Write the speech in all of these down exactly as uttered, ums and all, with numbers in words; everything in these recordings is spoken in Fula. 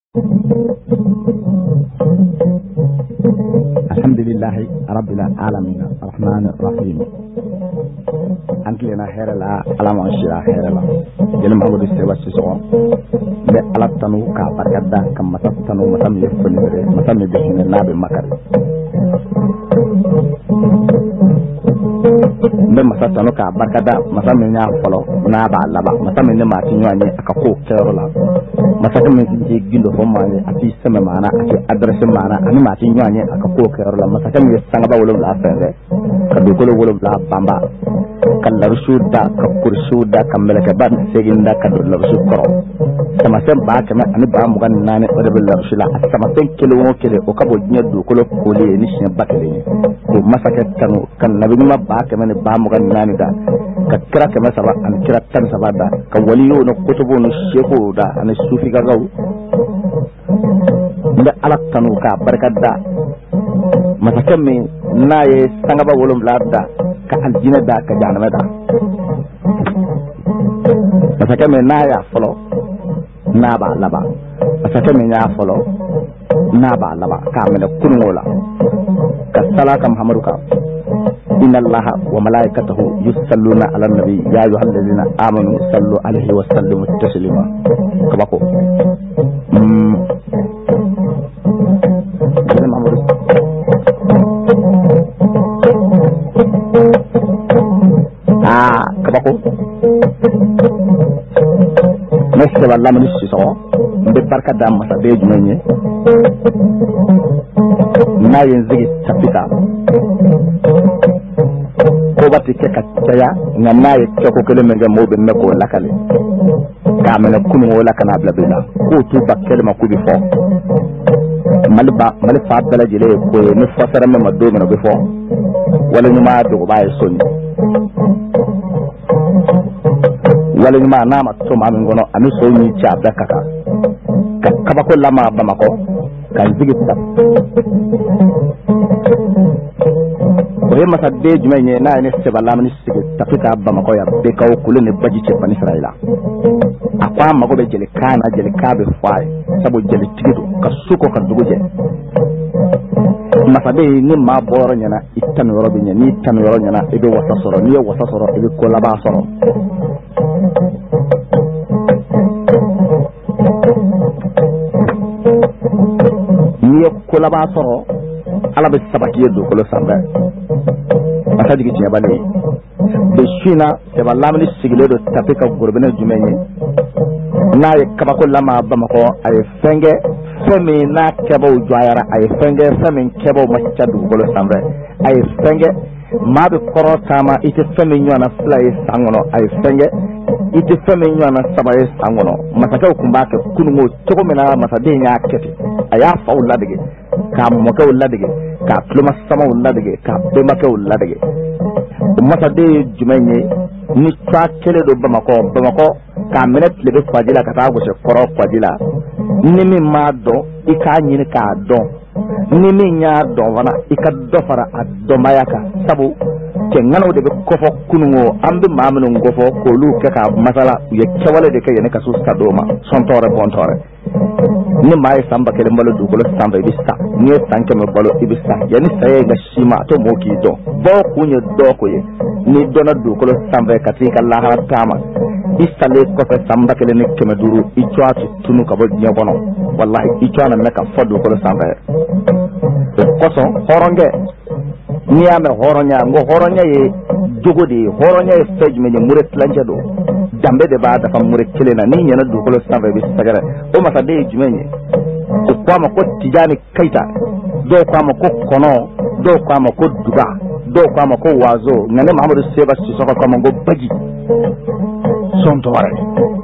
alhamdulillahi rabbil alamin arrahmanir rahim antlena herala alama shira herala jeli mahamudu sewa siso be alatanu ka barkada kam matatanu matam yefnere matam be nabe makari be masatanu ka barkada matam nya folo na ba laba matam ne ma tinwanye akako kerola masaka men ji gindo fo mane ati sama mana ati adresse mana ani ma tinwanye akako kerola masaka men sanga ba wolo la fere kadu ko wolo la bamba kallar shuda ka kurshuda kamela ka ban seginda kadu la shukro sama sem ba kama ani ba mu gan nane wadabul la shila sama ten kilo mo kele o kabo nyaddu ko lo kole ni shin bakale ko masaka tanu kan nabi ma ba kama ni ba mu gan nane da ka kira kama saba an kira tan saba da ka waliyo no kutubu no shehu da ani sufi ga gaw nda alak tanu ka barkada masaka mi naye sangaba wolum ladda ka aljina da ka janama da masaka mi naya folo naba laba masaka mi nya folo naba laba ka mena kunwola ka salaka muhammadu ka inna allaha wa malaikatahu yusalluna ala nabi ya ayyuhalladhina amanu sallu alaihi wa sallimu taslima kabako mm ah kabako neste wala man ci so be barka dam masa be jumenye na yen zigi tapita ko batti ke ka taya na naye ko ko le menga mo be meko lakale ka mena kunu wala kana bla bla ko tu bakkele ma ku bi fo malba malfa bala jile ko ne fasara me ma do mena be fo wala nyuma do baye sonni wala nyuma nama to ma min gono ami so ni cha daka ka kaba ko lama bamako kan zigita ko he masa de jumenye na ne se bala mani sigi tafika bamako ya be kaw kulu ne baji ce pan israila akwa mago be jele kana jele kabe fay sabo jele tigido ka suko ka duguje masa de ni ma boro nyana itan yoro bi nyani tan yoro nyana ebe wasa soro ni wasa soro ebe ko laba soro ni ko laba soro ala be sabaki do ko lo samba masa digi tiya bale be shina te balamni sigile do tapika gurbene jumenye na ye kabako lama bamako ay fenge femi na kebo joyara ay fenge femi kebo machadu ko lo samba ay fenge mabe koro tama ite femi nyona fly sangono ay fenge ite femi nyona sabaye sangono masaka kumbake kunungo toko mena masade nya kete aya fa uladege ka moka uladege ka pluma sama uladege ka bemaka uladege masade jumenye ni twa kele do bamako bamako ka menet lebe kwajila ka ta go se koro kwajila ni mi ma do ika nyini ka do ni mi nya do wana ika do fara addo mayaka sabu ke ngano de ko fo kunungo ambe mamunu ngofo ko lu ke ka masala ye kewale de ke ne ka su sadoma son tore bon tore ni mai samba ke mbalo du ko samba ibista ni tanke me balo ibista yani saye ga shima to moki do bo kunye do ko ye ni dona du ko samba ka tika la ha tama istale ko fe samba ke ne ke me duru ichwa tunu ka bo nyabono wallahi ichwa na me ka fodu ko samba ko so horonge ni ame horonya ngo horonya ye jogodi horonya ye fejme ni muret lanjado dambe de ba da fam muret kelena ni nyana du ko samba bi sagara o ma sade jumenye ko kwa ma ko tijani kaita do kwa ma ko kono do kwa ma ko duga do kwa ma ko wazo ngane mahamudu seba ci soko kwa ma ngo baji son to wara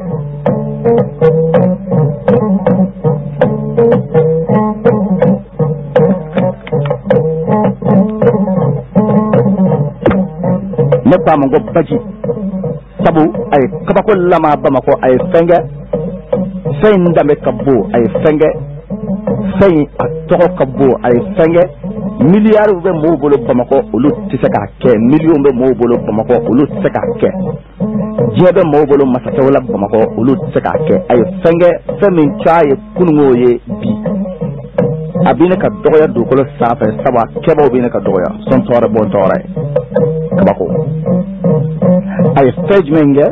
ne ba mo baji sabu ay kabako lama bamako ay fenge fay ndame kabbo ay fenge fay atoko kabbo ay fenge milliard be mo bolo bamako ulu tisaka ke million be mo bolo bamako ulu tisaka ke jebe mo bolo masake wala bamako ulu tsaka ke ay fenge femin chaye kunwoye bi abine ka doya do ko safa saba kebo bine ka doya son tore bon tore kabako ay stage menge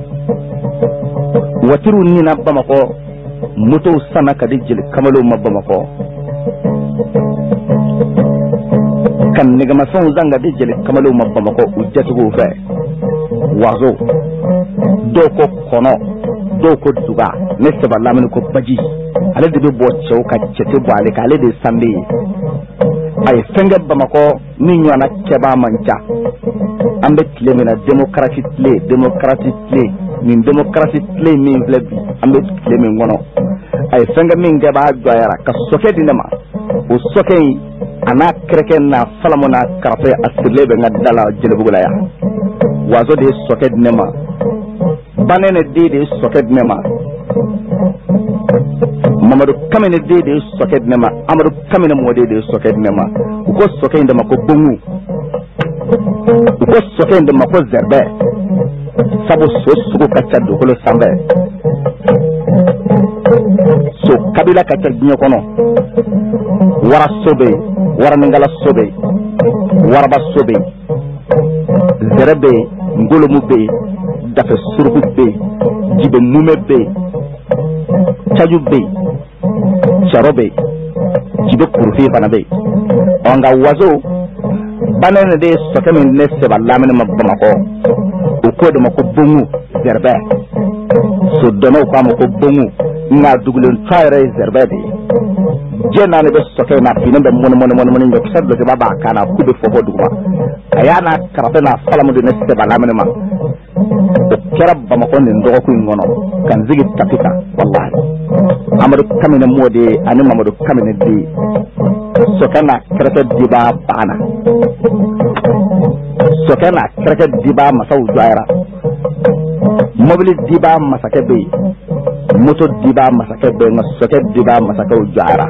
watiru ni na bamako muto sana ka dijil kamalo mabamako kan niga mason zanga dijil kamalo mabamako ujjatu fe wazo doko kono doko duga ne seba lamini ko baji ale de bo chew ka chete bo ale ka ale de sambe ay fenge bamako ni nyona keba manja ambe tlemena democratic play democratic play min democratic play min vlebi ambe tlemen ngono ay fenge min geba joyara ka soke dinama o soke ana kreken na falamona karfe asirlebe ngadala jelebugula ya wazo de soke dinama banene de de soke dinama Mamadou kamene de de soke dinama Amadou kamene mo de de soke dinama ko soke ndama ko bongu ko soke ndama ko zerbe sabo so sugo kacha do ko sambe so kabila kacha dinyo kono wara sobe wara ngala sobe wara ba sobe zerbe ngolo mu be dafa surbu be jibe mume be chaju be charobe jibe kurfi bana be onga wazo banene de sokame nesse ballamene mabamako o ko de mako bongu zerbe so dono ko mako bongu na dugulen tayre zerbe be jena ne be soke na fina be mon mon mon mon ngok saddo de baba kana ku be fofo duguma ayana karate na falamu de nesse ballamene ma kerab bamako ne ndogo ku ngono kan zigi tapika wallahi Amadou kamene mode ani Mamadou kamene di sokana kreke diba bana sokana kreke diba masaw jaira mobile diba masake be moto diba masake be nga soke diba masake jaira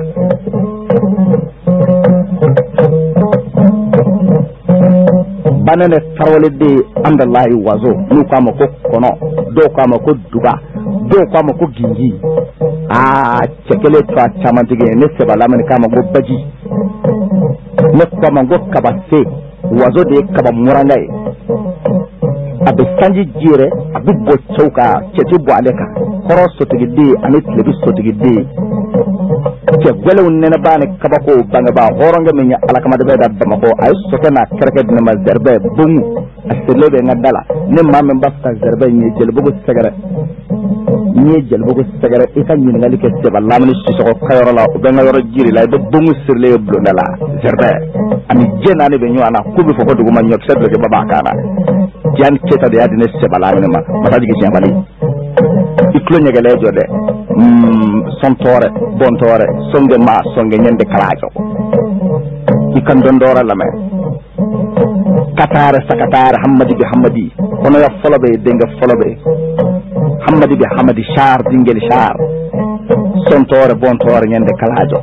banane tarwale de andallahi wazo nu kama ko kono do kama ko duba do kama ko gingi ah chekele twa chamantige ne seba lamani kama go baji ne kama go kabase wazo de kaba murangai abe sanji jire abe bo chauka cheti bo aleka koro sotigide ani tlebi sotigide ke gwele unne bane kaba ko banga ba horonga menya alakama de da bamako ay sokena kerke de ma zerbe bungu aselebe ngadala ne mamme basta zerbe ni jelbugo sagara ni jelbugo sagara ita ni ngali ke seba lamni ci soko kayoro la benga yoro jiri la be bungu sirle blondala zerbe ani jena ne be nyana kubi foko duguma nyok seddo ke baba kana jan keta de adine seba lamni ma mata jigi jambali iklo nyegale jode mm sontore bontore songe ma songe nyende kalaajo ikan dondora lame katare sakatare hammadi bi hammadi kono ya folobe denga folobe hammadi bi hammadi shar dingel shar sontore bontore nyende kalaajo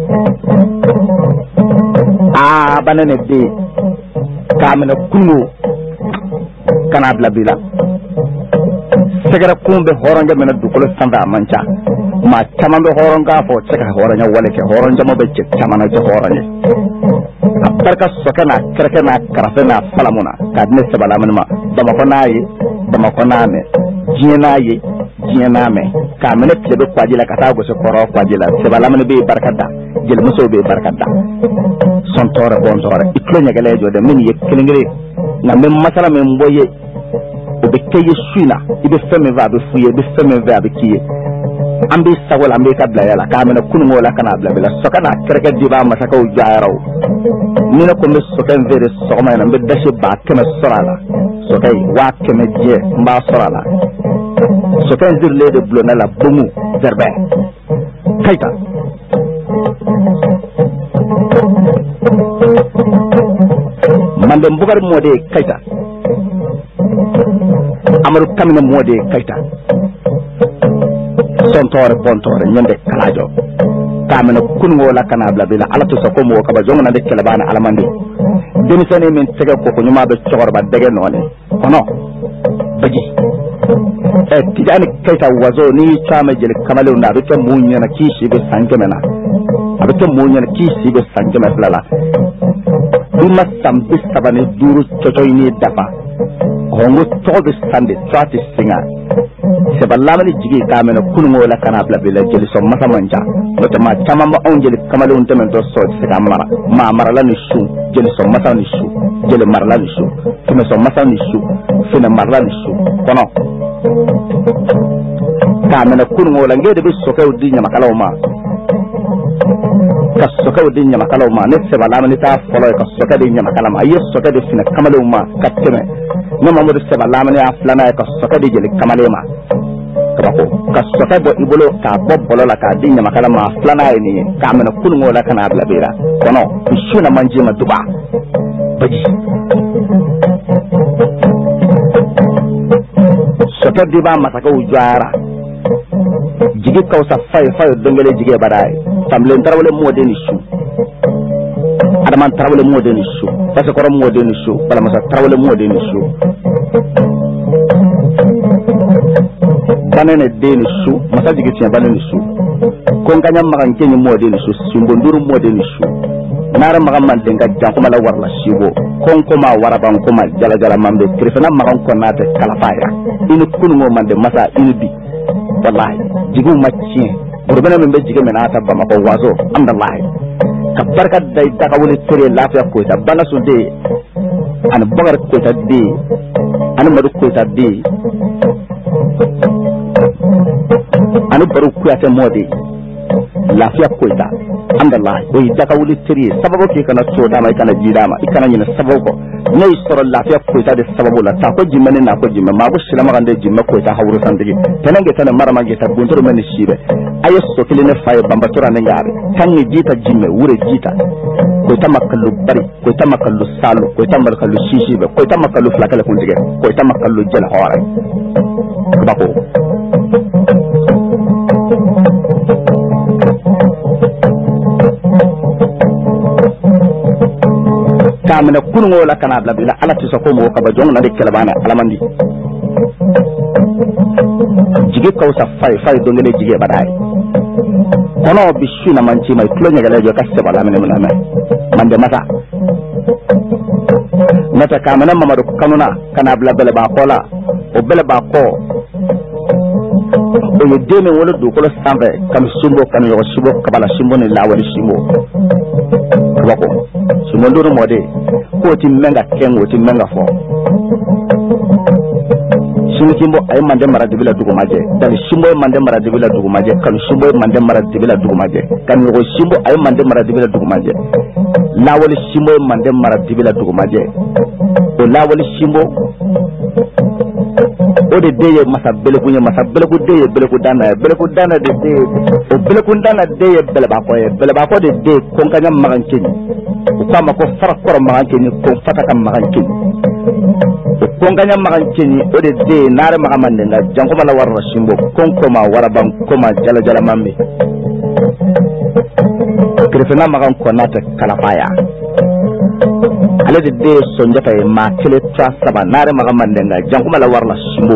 ah banane de kamena kunu kana blabila segara kumbe horonga mena dukolo sanda mancha ma chamambe horonga fo cheka horanya wale ke horonja mo be chamana ke horanya barka sokana krekena karafena falamuna kadne sebala manma dama ko nayi dama ko name jienayi jiename kamene plebe kwajila kata go se koro kwajila sebala man be barkada jel muso be barkada son tore bon tore iklo nyagale jode min ye kilingire na mem masala mem boye be keye suina ibe femme va be fuye be femme va be kiye ambi sagola ambi kabla yala kamena kunu ngola kana bla bla sokana kreke diba masaka u jaaraw mina ko mes sokan vere sokoma na be dashi ba kema sorala sokay wa kema je mba sorala sokan dirle de blona la bumu zerbe kayta mande mbugar mode kayta Amaru kamina mode kayta sontore bontore nyande kalajo kamina kungo la kana bla bila ala to sako mo kaba jongna de kala bana alamande demi sene min tege ko ko nyuma be chogor ba dege none kono baji eh tijani kaita wazo ni chama jeli kamale na bita munya na kishi be sangemena abita munya na kishi be sangemena la duma sambi sabane duru chocho ini dafa hongo tobe sande trati singa seballama ni jigi kamena kunungo la kana bla bela jeli so masa manja wata ma chama ma on jeli kamale on temen do so sika mara ma mara la ni shu jeli so masa ni shu jeli mara la ni shu fina so masa ni shu fina mara la ni shu kono kamena kunungo la ngede bi so kaw di nyama kala ma ka so kaw di nyama kala ma ne seballama ni ta folo ka so kaw di nyama kala ma yes so kaw di fina kamale ma kateme no mamudu seballama ni aflana ka so kaw di jeli kamale ma kabako ka soka bo ibolo ka bobbolo la ka dinya makala ma flana ni ka mena kungo la kana bla bira kono shuna manje ma duba baji soka diba masaka ujara jigi kausa fay fay dongele jige badai tamle tarawle mode ni shu adaman tarawle mode ni shu parce que ro mode ni shu bala masa tarawle mode ni shu banene deni su masaji ke tiya banene su ko nganya magan kenyi mode ni su simbonduru mode ni su nara magan man denga jankuma la warla sibo kon ko ma waraban ko ma jala jala mambe krifana magan ko nate kala faya inu kunu mo mande masa inu bi wallahi jigu macci burbana membe jige menata bama ko wazo amdallahi ka barka day daga woni tere lafiya ko ta bana su de an bagar ko ta de an madu ko ta de anu baru kuyate mode lafiya koita alhamdulillah oyi daga wuli tiri sababu ke kana so dama kana jidama ikana nyina sababu ne soro lafiya koita de sababu la ta ko jimmane na ko jimme ma bu silama gande jimme koita hawru sandigi tenenge tane marama ge ta gontoro men shibe ayo so kiline faye bambatura ne ngare tangi jita jimme wure jita koita makallu bari koita makallu salu koita makallu shishibe koita makallu flakale kundige koita makallu jel hore bako kamena kunungo la kana bla bila ala tisa ko mo ka ba jong na de kelbana alamandi jige kausa fay fay do ngene jige badai kono bishina manchi mai tulo nyagale jo kasse bala mene mena mande mata nata kamena mamadu kanuna kana bla bela ba kola o bela ba ko o ye deme wala do ko sambe kam sumbo kam yo sumbo kabala sumbo ni lawali sumbo wako sumbo ndoro mode ko ti menga kengo ti menga fo sunu kimbo ay mande mara dibila dugo maje dal sumbo mande mara dibila dugo maje kan sumbo mande mara dibila dugo maje kan yo sumbo ay mande mara dibila dugo maje lawali sumbo mande mara dibila dugo maje o lawali sumbo o de deye masa bele kunya masa bele ku deye bele ku dana bele ku dana de de o bele ku dana deye bele ba ko bele ba ko de de ko nganya magan kini o kama ko fara ko magan kini ko fata kam magan kini ko nganya magan kini o de de nare magan mande nga jango mala warra simbo kon ko ma waraban ko ma jala jala mambe krefena magan ko nata kala faya ale de de sonjata e ma kele tra saba nare magan mande nga jango mala warla simbo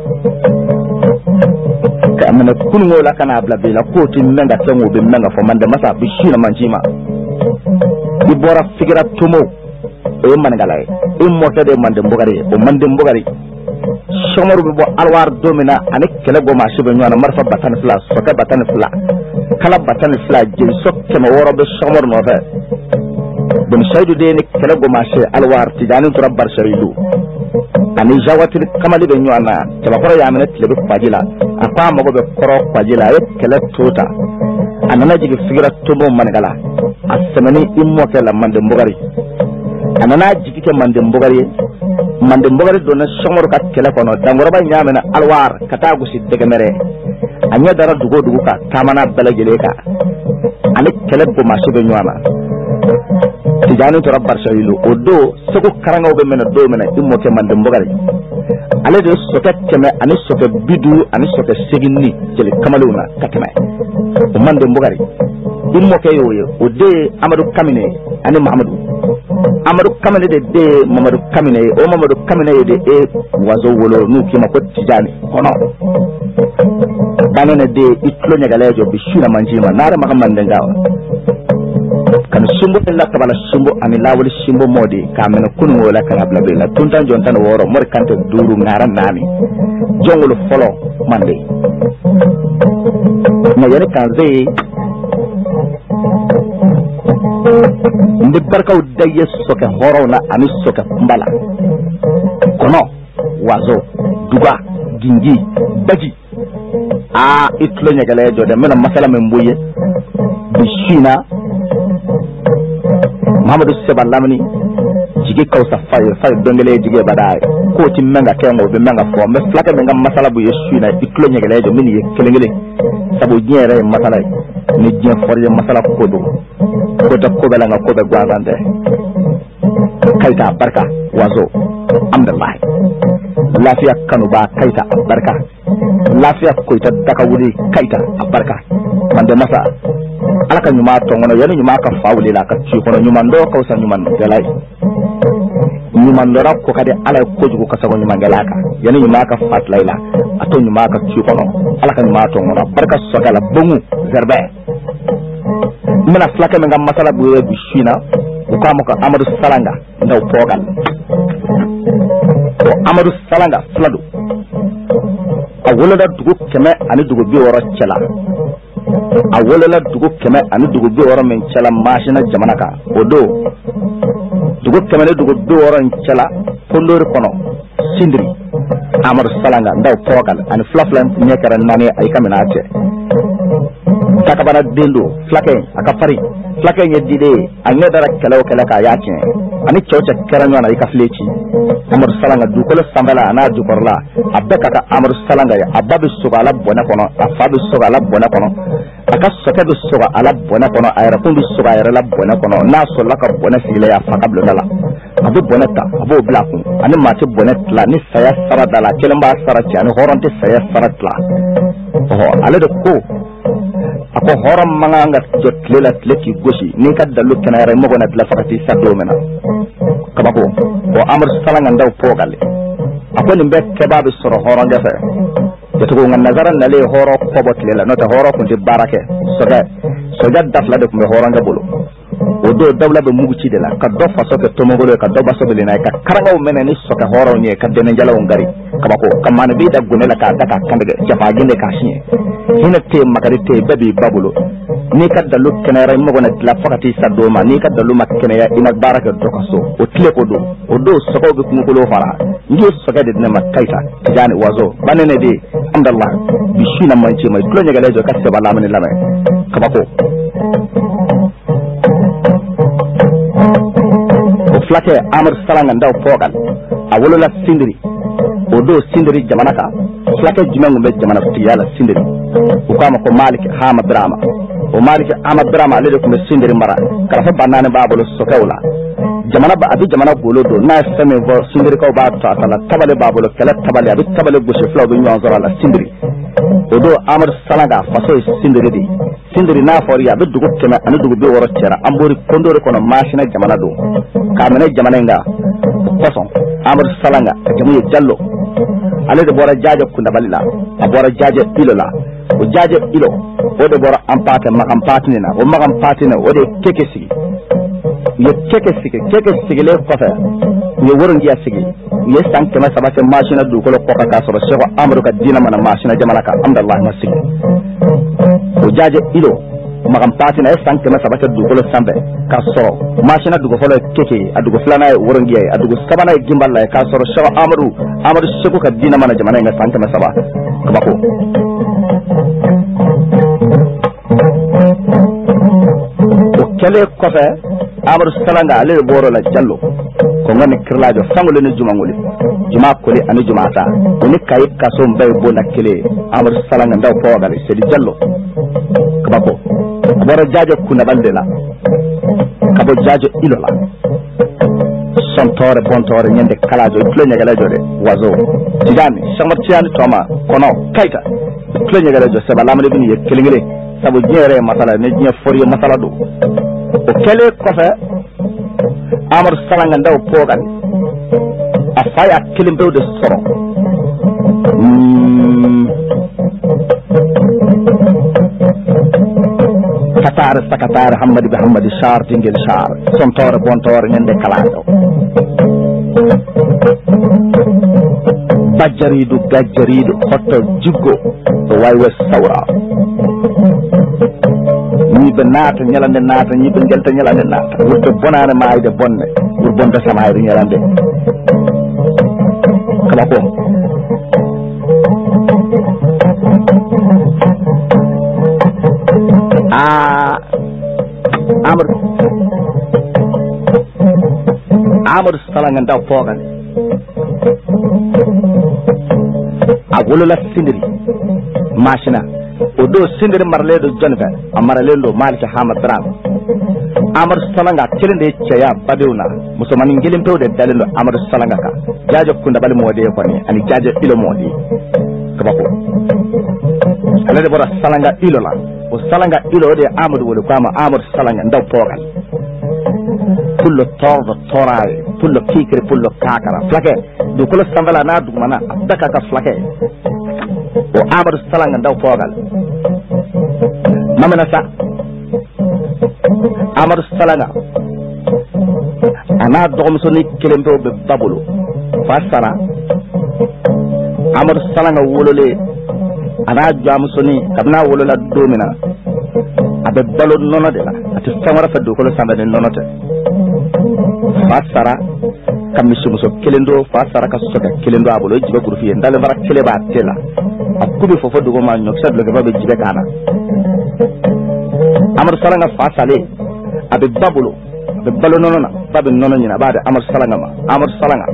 ka amana kungo la kana bla bela ko tin menga tango be menga fo mande masa bi shina manjima di bora figira tumo e man galay e mota de mande mbogari o mande mbogari shomaru bo alwar domina anek kele go ma shibe nyona marfa batan fla so ka batan fla kala batan fla jin sokke ma woro be shomaru no fa bon saydu de ne kele go ma shi alwar tidani to rabbar sharidu ani jawati kamali be nyona taba koro ya mena tile be kwajila akwa mago be koro kwajila e kele tota anana jigi figira tumbo man gala asemani immo kala mande mbogari anana jigi ke mande mbogari mande mbogari do na shomoro ka kele kono dangoro ba nyamena alwar kata gusi dege mere anya dara dugo dugo ka tamana bala gele ka ani kele bo maso be nyama tijani to rabbar shayilu odo soko karanga be mena do mena immo ke mande mbogari ale de soke keme ani soke bidu ani soke segini jeli kamaluna katema o mande mbogari immo ke yoyo ode amadou kamine ani mahamadou Amadou Kamene de de Mamadou Kamene o Mamadou Kamene de e wazo wolo nu kima ko tijani kono banene de itlo nyagalejo bishina manjima nare makamande ngawa kan sumbo la tabala sumbo ani lawol sumbo modi kamena kunu wala kan abla bela tuntan jontan woro mor kante duru ngara nani jongolo folo mande na yare kan zai ndi barkaw daye soke horona ani soke mbala kono wazo duga gingi baji a itlo nyagale jode mena masala men boye bishina Mamadou Seba Lamni jige kausa fay fay dongele jige bada ko ti menga kengo be menga fo me flaka menga masala bu yeshina itlo nyagale jo mini kelengele sabo nyere masala ni jien forje masala ko do ko ta ko bela nga ko be gwagande kaita barka wazo amdallah lafiya kanu ba kaita barka lafiya ko ta daka wuri kaita barka mande masa alaka nyuma to ngono yanu nyuma ka fawli la ka ci kono nyuma ndo ko sa nyuma galay nyuma ndo rap ko kade ala ko jugo ka sago nyuma galaka yanu nyuma ka fat layla ato nyuma ka ci kono alaka nyuma to ngono barka sogala bongu zerbe mina flaka me ngam masala bu yebi shina ko amako Amadou Salanga ndaw pogal ko Amadou Salanga fladu a woloda dugu keme ani dugu bi woro cela a wolola dugu keme ani dugu bi woro men cela machine jamana ka odo dugu keme ne dugu bi woro cela pondori kono sindri Amadou Salanga ndaw pogal ani flaflan nyekara nani ay kamena ate takabana dendo flake aka fari flake nye dide anya dara kelaw kelaka yache ani chocha keranyo na ikaflechi Amadou Salanga dukolo sambala ana dukorla abeka ka Amadou Salanga ya ababi soga ala bona kono afabi soga ala bona kono aka soke bi soga ala bona kono ayra kumbi soga ayra la bona kono na so la ka bona sile ya fakablo dala abu bona ta abu blaku ani mati bona tla ni saya sara dala kelemba sara ci ani horonte saya sara tla oh ale de ko ako horam manga jot lela leki goshi ni kadda lukena yare mo gona la fakati saddo mena kabako o Amadou Salanga ndaw pogale ako ni mbe kebabe soro horon defe to ko ngan nazaran nale horo ko bot lela nota horo ko di barake soga soga dafla de ko horon ngabulu o do dawla be mugu ci de la ka do faso ke tomogolo ka do baso be na ka karangaw menen ni soka horo ni ka denen jalaw ngari kabako kamane bi da gunela ka daka kande jafa ginde ka shin hina te makari te babi babulo ni ka dalu kenere mo gona la fakati saddo ma ni ka dalu makene ya ina baraka do kaso o tle ko do o do soko be ko ngolo fara ngi soka de na makaita jani wazo banene de amdallah bishina manci mai tulo nyagale jo kasse bala mani lame kabako o flake Amadou Salanga ndaw pogal a wolola sindiri o do sindiri jamana ka flake jimangu be jamana tiyala sindiri o kama ko Malik Hama Drama o Malik Hama Drama le ko sindiri mara kala fa banane babolo sokawla jamana ba abi jamana golo do na feme vo sindiri ko ba ta tala tabale babolo kala tabale abi tabale go se flaw be nyon zora la sindiri o do Amadou Salanga faso sindiri di sindiri na fori abi dugu kema ani dugu be woro cera ambori kondore kono machine jamana do kamene jamana nga façon Amadou Salanga jamu jallo ale de bora jaaje kunda balila a bora jaaje ilo la o jaaje ilo o de bora ampate makam patine o makam patine o de keke sigi ye keke sigi keke sigi le kofa ye worongi ya sigi ye sanke ma sabase machine du ko ko ka so Cheikh Amadou ka dina mana machine jamana ka amdallah ma sigi o jaaje ilo magam patina e sanke ma sabata dugo sambe ka soro machine dugo folo keke adugo flana e worongi ay adugo sabana e gimballa e ka soro Cheikh Amadou Amadou Cheikh ka dina mana jamana nga sanke ma saba kabako o kele kofe Amadou Salanga ale boro la jallo ko ngani kirlajo sangole ni juma ngoli juma koli ani juma ta oni kay kaso mbay bo nakele Amadou Salanga ndaw pogal sedi jallo kabako bora jaaje kuna bandela kabo jaaje ilola sontore bontore nyende kalajo plenya galajo de wazo tigani samar tiani toma kono kaita plenya galajo seba lamale bini ye kelingele sabo jere masala ne je fori masala do o kele ko fa Amadu Salanga ndaw pogal afaya kilimbe de soro Qatar Qatar Hamad bi Hamad Shar tingel Shar sontore bontore ngende kalado bajjaridu gajjaridu hotto jiggo to waywe sawra ni be naata nyalande naata ni be gelta nyalande naata wurto bonane maayde bonne wur bonde samaayde nyalande kala ko ah Amadu Amadu Salanga ndaw pogal a wolola sindiri machina o do sindiri marle do jonga amarale lo malika hamad ram Amadu Salanga tilinde ceya badewna musamani ngelim pewde dalendo Amadu Salanga ka jaajo kunda bali mode ko ni ani jaajo ilo modi kabako alade bora Salanga ilo la o Salanga ilo de Amadu wolo kama Amadu Salanga ndaw pogal pullo tordo toraye pullo kikre pullo kakara flake du ko sambala na du mana daka ka flake o Amadu Salanga ndaw pogal mamana sa Amadu Salanga ana dogom so ni kelembe be babulu fasara Amadu Salanga wolole ana jamu so ni kabna wolola domina abe balo nono de la ati famara fa du ko sambale nono te fasara kamisu muso kelendo fasara ka soka kelendo abolo jibe kurfi ndale bara kele ba tela akubi fofo dugo ma nyok sadlo ga be jibe kana Amadu Salanga fasale abe babulu abe balo nono na babe nono nyina baade Amadu Salanga ma Amadu Salanga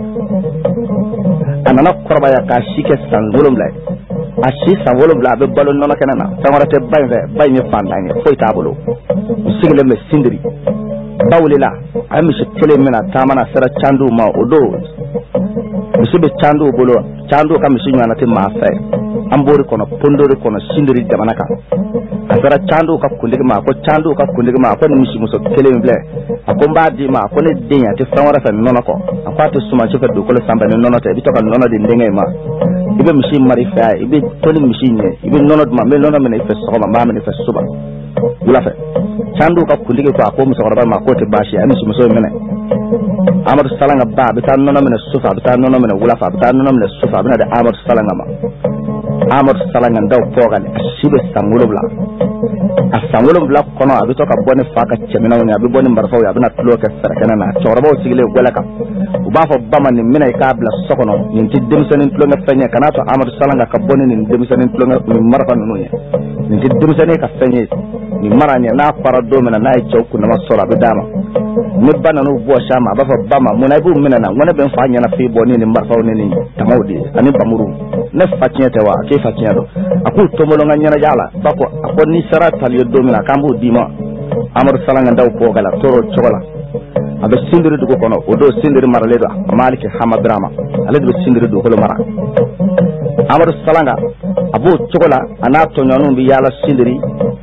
anana korba ya ka shike san wolum lay ashi san wolum la abe balo nono kenana famara te bayve bayni fandanye foy tabulu sigile me sindiri bawlila amishi tele mena tamana sara chandu ma odo bisibe chandu bolo chandu kam sinyana te ma fa ambori kono pondori kono sindiri jamanaka asara chandu ka kundige ma ko chandu ka kundige ma ko mishi muso tele mble akomba di ma ko ne denya te famara fa nono ko akwate suma ci fa do ko samba ne nono te bi to ka nono de ndenge ma ibe mishi mari fa ibe toli mishi ne ibe nono ma me nono me fa so ma ma me fa suba wula fa chandu ka kundige ko ko muso ba ma ko te bashi ani muso mene Amadu Salanga ba bi tan nono mene sufa bi tan nono mene wula fa bi tan nono mene sufa bi na de Amadu Salanga ma Amadu Salanga ndaw pogal asibe sangulubla asangulubla kono abi to ka boni faka chemina woni abi boni mbarfa ya bina tulo ka sarakana na chorba o sigile golaka uba fo bama ni mina ka bla sokono ni ti demsanin tulo nga fanye kana to Amadu Salanga ka boni ni demsanin tulo nga ni marfa nunya ni ti demsanin ka fanye ni maranya na fara do mena na chauku na masora bi dama ni bana no bo shama ba fa bama mona bu mina na wona ben fa nyana fi boni ni marfa ni ni tamawdi ani bamuru ne fatiente wa ke fatiendo aku tomolo nga nyana jala bako akoni sara taliyo domina kambu dima Amadu Salanga ndaw pogala toro chogola abe sindiri dugo kono odo sindiri maraledo maliki hamad drama aledo sindiri dugo lo mara Amadu Salanga abu chogola anato nyonu bi yala sindiri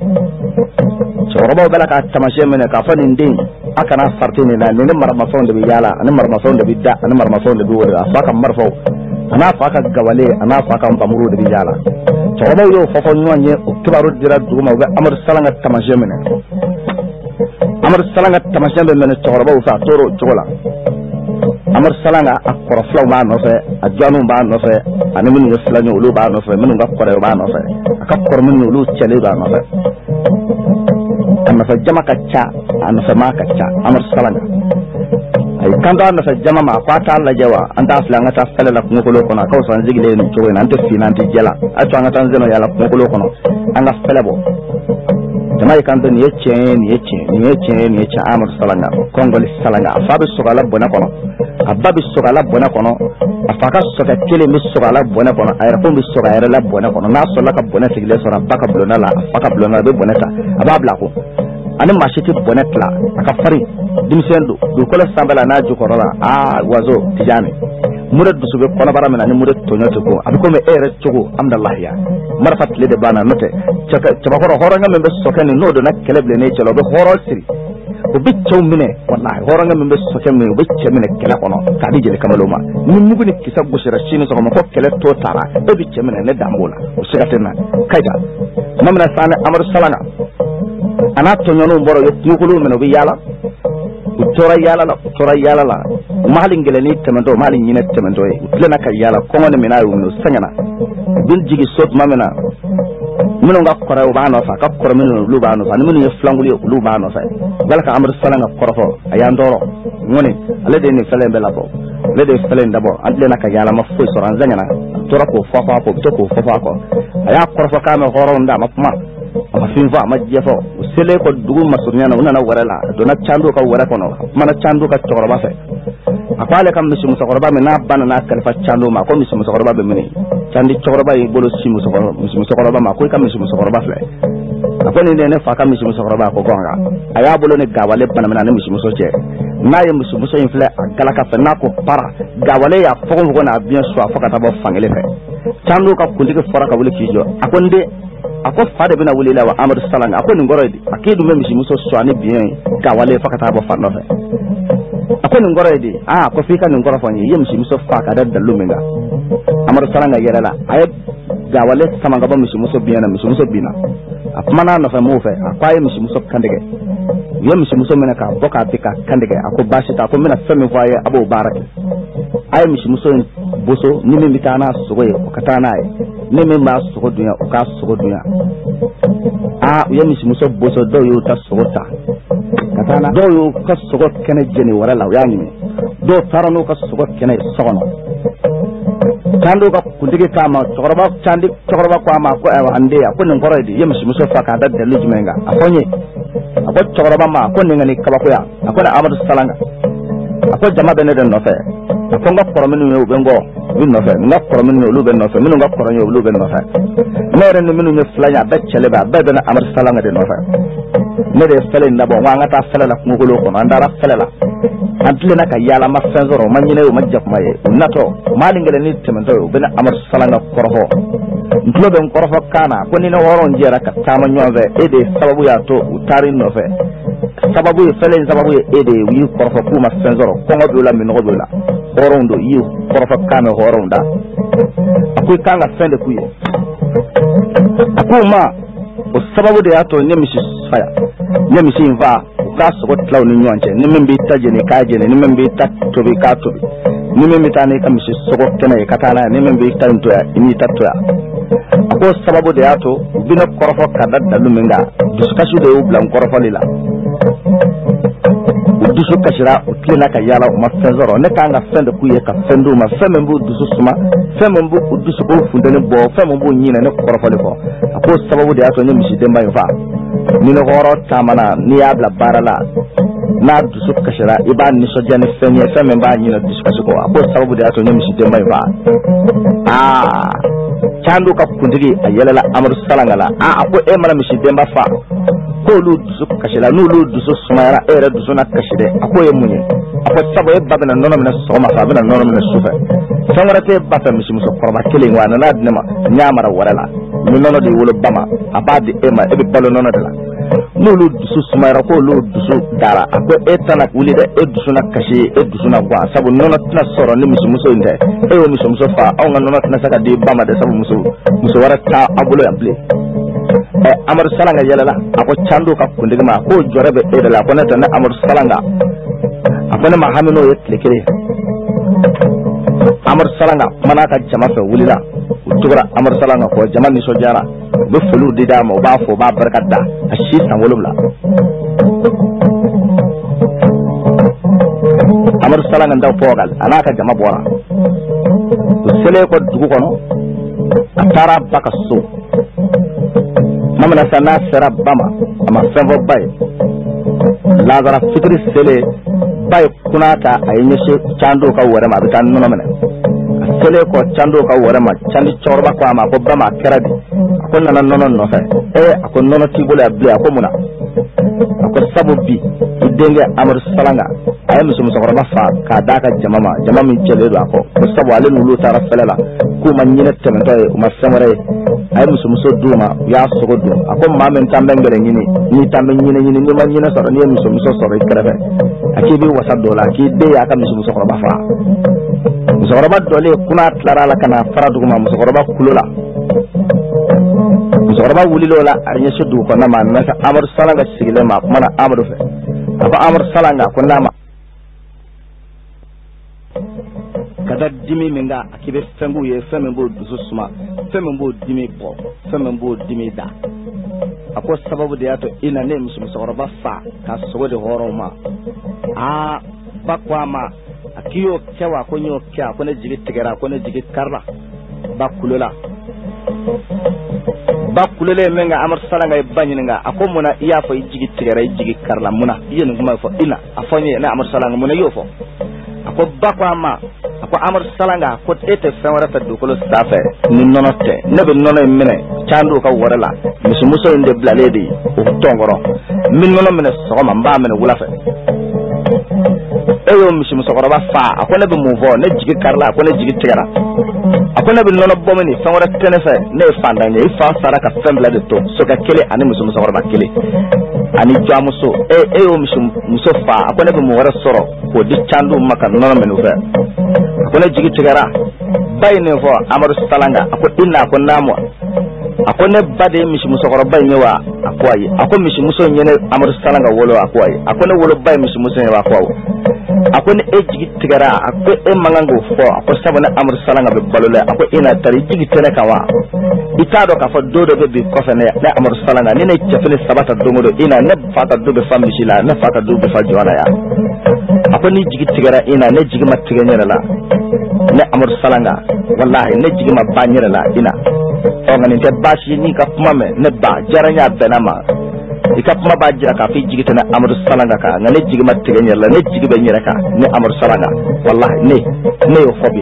chorobo bela ka tamashe mene ka fani ndin akana fartini na ne marma fonde bi yala ne marma fonde bi da ne marma fonde bi wala afaka marfo ana faka gawale ana faka mbamuru de yala chorobo yo fofo nyonye kibaru dira duguma be Amadu Salanga tamashe mene Amadu Salanga tamashe mene chorobo fa toro chogola Amadu Salanga akoro flaw ba no fe ajanu ba no fe anemi ni flanyo ulu ba no fe menu ngakore ba no fe akakor menu ulu chele ba no fe anasa jama kacha anasa ma kacha Amadu Salanga ay kando anasa jama ma kwata alla jawa anta aflanga ta fele la ngolo kono ka so anjigile ni chowe na ante finanti jela ato anga tanzeno yala ngolo kono anga fele bo jama kando ni yeche ni yeche ni yeche ni yeche Amadu Salanga kongoli Salanga afabe sogala bona kono ababi sogala bona kono afaka soka kele mi sogala bona kono ayra ko mi sogala la bona kono na so la ka bona sigile so ra baka blona la afaka blona be bona ta ababla ko ani machiti bonnet la aka fari dimsendo do ko la sambala na ju korola ah wazo tijani murid busube kono bara mena ni murid tonyoto ko abiko me ere chugo amdallah ya marfat le de bana note chaka chaba horo horo ngam be sokani no do nak keleble ne chelo be horo siri o be cɛw minɛ wallahi horanga min be sokɛ min o be cɛ minɛ kɛlɛ kɔnɔ k'a di jeli kamalo ma ni mugu ni kisa gosira sini sɔgɔma ko kɛlɛ to taara e bi cɛ minɛ ne dambo la o siga tɛ na kaja mamina sane amadu salanga ana tɔɲɔnw bɔra ye kungolo minɛ o be yala u tora yala la u tora yala la mali ngeleni tɛmɛntɔ mali ɲinɛ tɛmɛntɔ ye u tilenna ka yala kɔngɔ ni mina y'u minɛ u sɛgɛnna bin jigi so tuma min na minnu ka kɔrɔ u b'a nɔfɛ a ka kɔrɔ minnu olu b'a nɔfɛ ani minnu ye filankulu ye olu b'a nɔfɛ wala ka amadu salanga kɔrɔfɔ a y'an tɔɔrɔ ŋɔni ale de ye nin fɛlɛ in bɛɛ labɔ ale de ye fɛlɛ in dabɔ an tilenna ka yala ma foyi sɔrɔ an sɛgɛnna a tora k'o fɔ fɔ a kɔ u bɛ to k'o fɔ fɔ a kɔ a y'a kɔrɔfɔ k'a mɛn hɔrɔnw da a ma kuma a ma fin fɔ a ma jɛ fɔ u selen kɔ dugu masurunya na u nana wɛrɛ la a donna candu ka wɛrɛ kɔnɔ a kumana candu ka cɛkɔrɔba fɛ a ko ale ka misi musokɔrɔba min n'a ba nana kalifa candu ma ko misi musokɔrɔba bɛ minɛ candi cɛkɔrɔba y'i bolo si misi musokɔrɔba ma ko i ka misi musokɔrɔba filɛ a ko nin de ne fa ka misi musokɔrɔba ko gɔnga a y'a bolo ni gawale banamina ni misi muso cɛ n'a ye misi muso in filɛ a galaka fɛ n'a ko para gawale y'a fɔgɔ fɔgɔ n'a biɲɛ su a fɔ ka taa bɔ fankelen fɛ candu ka kuntigi fɔra ka wuli k'i jɔ a ko n den a ko fa de bɛna wuli la wa amadu salanga a ko nin kɔrɔ ye di a k'e dun bɛ misi muso su ani biɲɛ gawale fɔ ka taa bɔ fan nɔfɛ a ko nin kɔrɔ ye di aa ko f'i ka nin kɔrɔ fɔ n ye i ye misi muso fa ka da dalu min kan amadu salanga yɛrɛ la a ye gawale sama ka bɔ misi muso biɲɛ na misi muso binna a kumana a nɔfɛ m'o fɛ a ko a ye misi muso kantigɛ u ye misi muso minɛ k'a bɔ k'a bi k'a kantigɛ a ko baasi t'a ko n bɛna fɛn min fɔ a ye a b'o baara kɛ a ye misi muso in boso ni min bɛ taa n'a sogo ye o ka taa n'a ye ni min b'a sogo dunya o k'a sogo dunya aa u ye misi muso boso dɔw y'u ta sogo ta ka taa na dɔw y'u ka sogo kɛnɛ jeni wɛrɛ la u y'a ɲini dɔw taara n'u ka sogo kɛnɛ ye so kɔnɔ candu ka kuntigi k'a ma cɛkɔrɔba candi cɛkɔrɔba ko a ma ko ayiwa an den a ko nin kɔrɔ ye di i ye misi muso fa k'a da dalu jumɛn kan a ko n ye a ko cɛkɔrɔba ma a ko nin ka nin kabakoya a ko ni amadu salanga a ko jama bɛ ne de nɔfɛ a ko n ka kɔrɔ minnu ye u bɛ n kɔ u bɛ nɔfɛ n ka kɔrɔ minnu ye olu bɛ nɔfɛ minnu ka kɔrɔ ye olu bɛ nɔfɛ ne yɛrɛ ni minnu ye fila ye a bɛɛ cɛle bɛ a bɛɛ bɛ ne amadu salanga de nɔfɛ ne de ye fɛlɛ in labɔ n ko an ka taa fɛlɛ la kungolo kɔnɔ an taara fɛlɛ la an tilenna ka yaala ma fɛn sɔrɔ u ma ɲinɛ u ma jakuma ye u natɔ mali ngɛlɛni tɛmɛntɔ ye u bɛ ne amadu salanga kɔrɔfɔ n tulo bɛ n kɔrɔfɔ kan na ko ni ne hɔrɔn jɛra ka taama ɲɔgɔn fɛ e de ye sababu y'a to u taari nɔfɛ sababu ye fɛlɛ in sababu ye e de ye u y'i kɔrɔfɔ k'u ma fɛn sɔrɔ kɔngɔ b'u la minɔgɔ b'u la hɔrɔnw don i y'u kɔrɔfɔ kan mɛn hɔrɔnw da a ko i kan ka fɛn de k'u ye a ko u ma o sababu de y'a to n ye misi faya n ye misi in faa u k'a sogo tilaw ni ɲɔgɔn cɛ ni min b'i ta jeni k'a jeni ni min b'i ta tobi k'a tobi ni min bɛ taa n'i ka misi sogo kɛnɛ ye ka taa n'a ye ni min b'i ta in toya i n'i ta toya a ko sababu de y'a to u bɛ ne kɔrɔfɔ ka da dalu min kan dusukasi de y'u bila n kɔrɔfɔli la u dusu kasira u tilenna ka yaala u ma fɛn sɔrɔ ne kan ka fɛn de k'u ye ka fɛn d'u ma fɛn min b'u dusu suma fɛn min b'u dusukun funteni bɔ fɛn min b'u ɲinɛ ne kɔrɔfɔli kɔ a ko sababu de y'a to n ye misidenba in faa ni ne hɔrɔn taamana n'i y'a bila baara la n'a dusu kasira i b'a nisɔndiya ni fɛn ye fɛn min b'a ɲinɛ dusukasi kɔ a ko sababu de y'a to n ye misidenba in faa aa candu ka kuntigi a yɛlɛla amadu salanga la aa a ko e mana misidenba faa k'olu dusu kasira n'olu dusu sumayara e yɛrɛ dusu na kasi dɛ a ko ye mun ye a ko sabu e ba bɛna nɔnɔ minɛ sɔgɔma fɛ a bɛna nɔnɔ minɛ sufɛ fɛn wɛrɛ t'e ba fɛ misi musokɔrɔba kelen wa a nana di ne ma n y'a mara wɛrɛ la ni nɔnɔ de wolo ba ma a b'a di e ma e bɛ balo nɔnɔ de la n'olu dusu sumayara k'olu dusu dara a ko e tɛna wuli dɛ e dusu na kasi e dusu na guwan sabu nɔnɔ tɛna sɔrɔ ni misimuso in tɛ e y'o misimuso fa anw ka nɔnɔ tɛna se ka di ba ma dɛ sabu muso muso wɛrɛ t'a a bolo yan bilen ɛ amadu salanga yɛlɛla a ko candu ka kuntigi ma k'o jɔrɛ bɛ e de la ko ne tɛ ne amadu salanga a ko ne ma hami n'o ye tile kelen amadu salanga kumana ka jama fɛ wulila u tugura amadu salanga kɔ jama nisɔndiyara u bɛ foliw di d'a ma u b'a fɔ u b'a barika da a si san wolonwula amadu salanga ndaw pɔgal a n'a ka jama bɔra u selen kɔ dugu kɔnɔ a taara ba ka so mamina sa n'a sera ba ma a ma fɛn fɔ ba ye lazara fitiri selen ba ye kunna ta a ye ɲɛsin candu ka wɛrɛ ma a bɛ taa nɔnɔ minɛ a selen kɔ candu ka wɛrɛ ma candi cɛkɔrɔba ko a ma ko ba ma a kɛra di a ko nana nɔnɔ nɔfɛ ee a ko nɔnɔ t'i bolo yan bilen a ko mun na ako sabu bi idenge Amadu Salanga ay muso musokoroba fa ka daka jamama jama min cele do ako ko sabu ale nulu tara felela ku ma nyine temento e ma samare ay muso muso duma ya sogo do ako ma men tambe ngere nyini ni tambe nyine nyini ni ma nyine soro ni muso muso soro ikrebe akibi wasa dola ki de ya ka muso musokoroba fa musokoroba dole kuna tlara la kana faradu ma musokoroba kulula musokoroba wulilola arnya sudu ko na ma na Amadu Salanga sigile ma mana Amadu fe aba Amadu Salanga ko nama kada dimi minga akibe fengu ye femembo dususuma femembo dimi bo femembo dimi da ako sababu de ato ina ne musu musokoroba fa ka sogo de horoma a bakwa ma akiyo kewa ko nyo kya ko ne jigi tigera ko ne jigi karla bakulola bakulele menga Amadu Salanga e banyinga ako muna iya fo jigi tigera jigi karla muna yen kuma fo ina afonye na Amadu Salanga muna yofo ako bakwa ma ako Amadu Salanga ko ete fenwara ta dukolo stafe ni nonote nebe nono mene chandu ka worala musu muso inde blaledi o tongoro min nono mene sogoma mba mene wulafe eyo musu muso koroba fa ako nebe muvo ne jigi karla ako ne jigi tigara ako nebe nono bomeni fenwara tenefe ne fandanye ifa sara ka fembla de to so ka kele ani musu muso koroba kele ani jamuso e eyo musu muso fa ako nebe mu wara soro ko di chandu maka nono mene fe ako ne jigi tigara bayne fo Amadu Salanga ako inna ko namo ako ne bade musu muso koroba nyewa ako ayi ako musu muso nyene Amadu Salanga wolo ako ayi ako ne wolo bay musu muso nyewa ako ayi ako ne e jigi tigara ako e mangango fo ako sabana Amadu Salanga be balole ako ina tari jigi tene kawa itado ka fo dodo be bi ko fene na Amadu Salanga ni ne chefele sabata dongodo ina ne fata dobe famishila ne fata dobe fa jona ya ako ni jigi tigara ina ne jigi matiga nyera la ne Amadu Salanga wallahi ne jigi ma banyera la ina o ngani te bashi ni ka kuma me ne ba jaranya benama ikapuma ba jira ka fi jigi tana Amadu Salanga ka ngane jigi matiga nyera la ne jigi be nyera ka ne Amadu Salanga wallahi ne ne yo fobi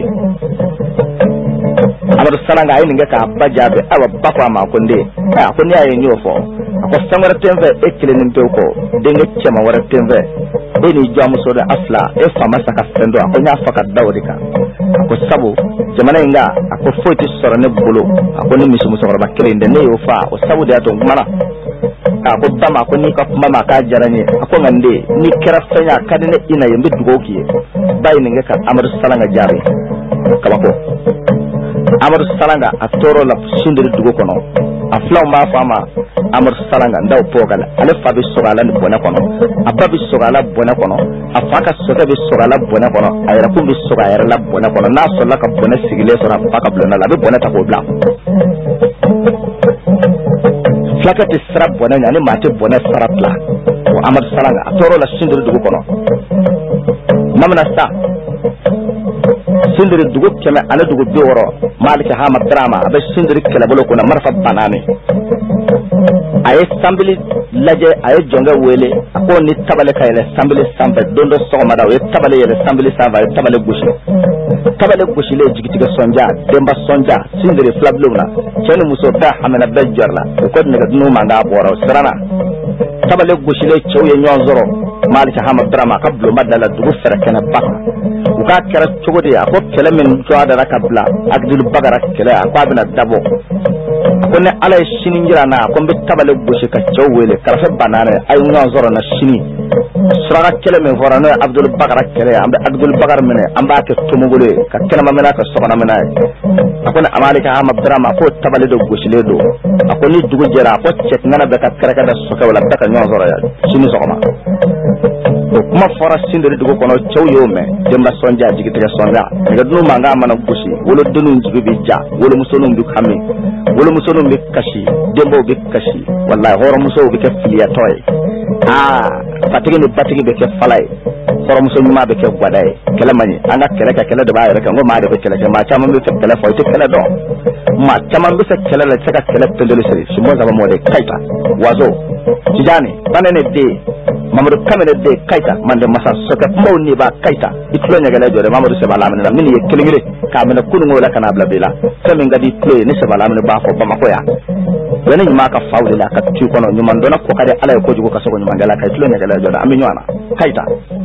Amadu Salanga ay ninga ka bajabe awa bakwa ma ko nde a ko ni ay nyofo ako sangara temve ekile nimpe ko denga chema wara temve eni jamu so da afla e fama saka fendo ako nya faka dawdika ako sabu jamana inga ako foti soro ne bolo ako ni misu muso ba kele nde ne yo fa o sabu de ato mana ako dama ko ni ka mama ka jaranye ako ngande ni kera fanya kadene ina yembe dugoki bay ninga ka Amadu Salanga jari kabako Amadu Salanga atoro la shindiri dugo kono afla ma fama Amadu Salanga ndaw pogala ale fabi sogala ni bona kono ababi sogala bona kono afaka soga bi sogala bona kono ayra kumbi soga ayra la bona kono na so la ka bona sigile so na faka blona la be bona ta ko bla flakati sra bona nyani mate bona sra pla o Amadu Salanga atoro la shindiri dugo kono namna sa sindiri dugu keme ane dugu biworo maliki hama drama abe sindiri kele bolo kuna marfa banane aye sambili laje aye jonga wele ako ni tabale kayele sambili sambe dondo sogoma da aye tabale yele sambili sambe aye tabale gushi tabale gushi le jigitiga sonja demba sonja sindiri flabluna cheni muso da hamena bejjarla ko ne ga dunu manga boro sirana tabale gushi le chewye nyonzoro maliki hama drama kablo madala dugu fere kana baka uka kera chogodi ako kele min joada rakabla agdul bagara kele akwa bina dabo ako ne ala shini ngira na ko be tabale goshi ka chowele karafe banane ay ngon zoro na shini sura kele min forano abdul bagara kele ambe abdul bagar mene amba ke tumugule ka kele mamena ka sokona mena ako ne amalika hama drama ko tabale do goshi le do ako ni dugu jera ko chet ngana be ka karaka da soka wala baka ngon zoro ya shini sokoma kuma fara sindiri dugu kono chow yome demba sonja jigi tege sonja daga dunu manga mana gushi wolo dunu jibi bi ja wolo musonu bi kami wolo musonu bi kashi dembo bi kashi wallahi horo muso bi ke filiya toy ah fatigi ni batigi be ke falay horo muso nyuma be ke gwadai kala mani anga kele ka kele de ba yere ka ngo ma de be kele ke ma chama be kele fo te kele do ma chama be se kele la saka kele pendele seri simo zaba mode kaita wazo tijani banene de Mamadou kamene de kaita mande masa soka mawni ba kaita itlo nyagala jore Mamadou se balamne la min ye kelingire ka mena kunu ngola kana bla bila fami ngadi tlo ni se balamne ba fo ba makoya yana nyima ka fawle la ka tu kono nyuma ndona ko kade ala ko jugo ka sogo nyuma ngala kay tulo ngala joda ami nywana kayta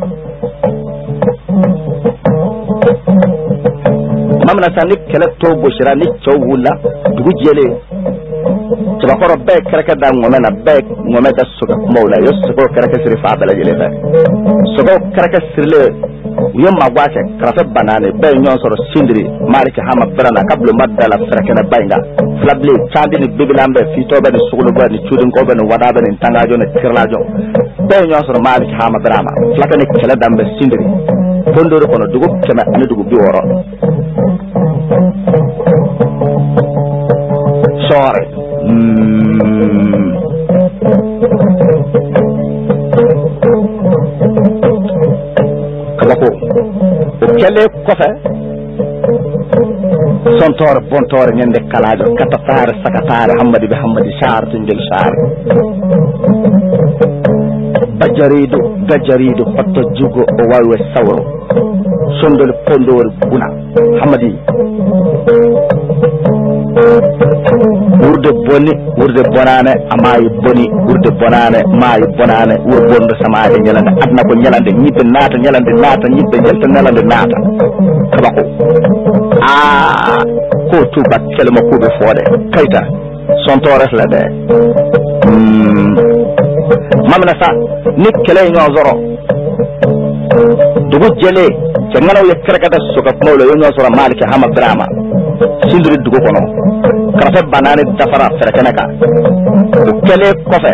mamna sanik kala to bo shira ni chowula dugu jele tiba koro be kereke da ngome na be ngome da suga mawla yo sugo kereke siri fa bala jele ba sugo kereke sirle yo magwase krafe banane be nyon soro sindiri mari ki hama brana kablu madala fereke na bainga flable chandi ni bibilambe fito be ni sugulu be ni chudin ko be ni wada be ni tangajo ni tirlajo be nyon soro mari ki hama brama flaka ni kala dambe sindiri bondoro kono dugu kema ani dugu bi woro sorry mm. kabako o kele kofe sontor bontor nyande kalajo katatar sakatar hamadi be hamadi shar tinjel shar bajarido gajarido fatto jugo o wawe sawro sondol pondor buna hamadi wurde boni wurde bonane amayi boni wurde bonane mayi bonane wur bondo samaade nyalande adna ko nyalande nyibbe naata nyalande naata nyibbe jelta nyalande naata kabako ah ko tuba kelma ko be fode kayta sontores la de mm mamna sa nik kele ñoo zoro dugu jele ke ngalaw ye kerkata suka mawlo yo ñoo zoro maliki hama drama sindiri dugu kono krafe banane dafara ferkenaka kele kofe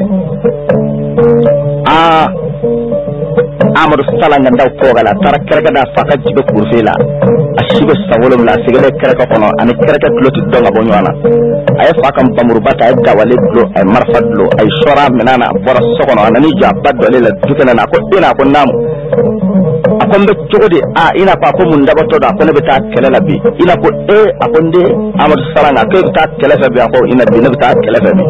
ah Amadou Salanga ndaw pogala tara kereka da faka jibe kurfela ashibe sawolum la sigale kereka kono ani kereka kloti donga bonywana ay faka mbamuru bata ay gawale glo ay marfadlo ay shora menana bora sokono anani jabba dole la dukena na ko ina ko nam akombe chogodi a ina pa ko mun dabato da ko ne beta kelela bi ina ko e akonde Amadou Salanga ko beta kelefa bi ko ina bi ne beta kelefa bi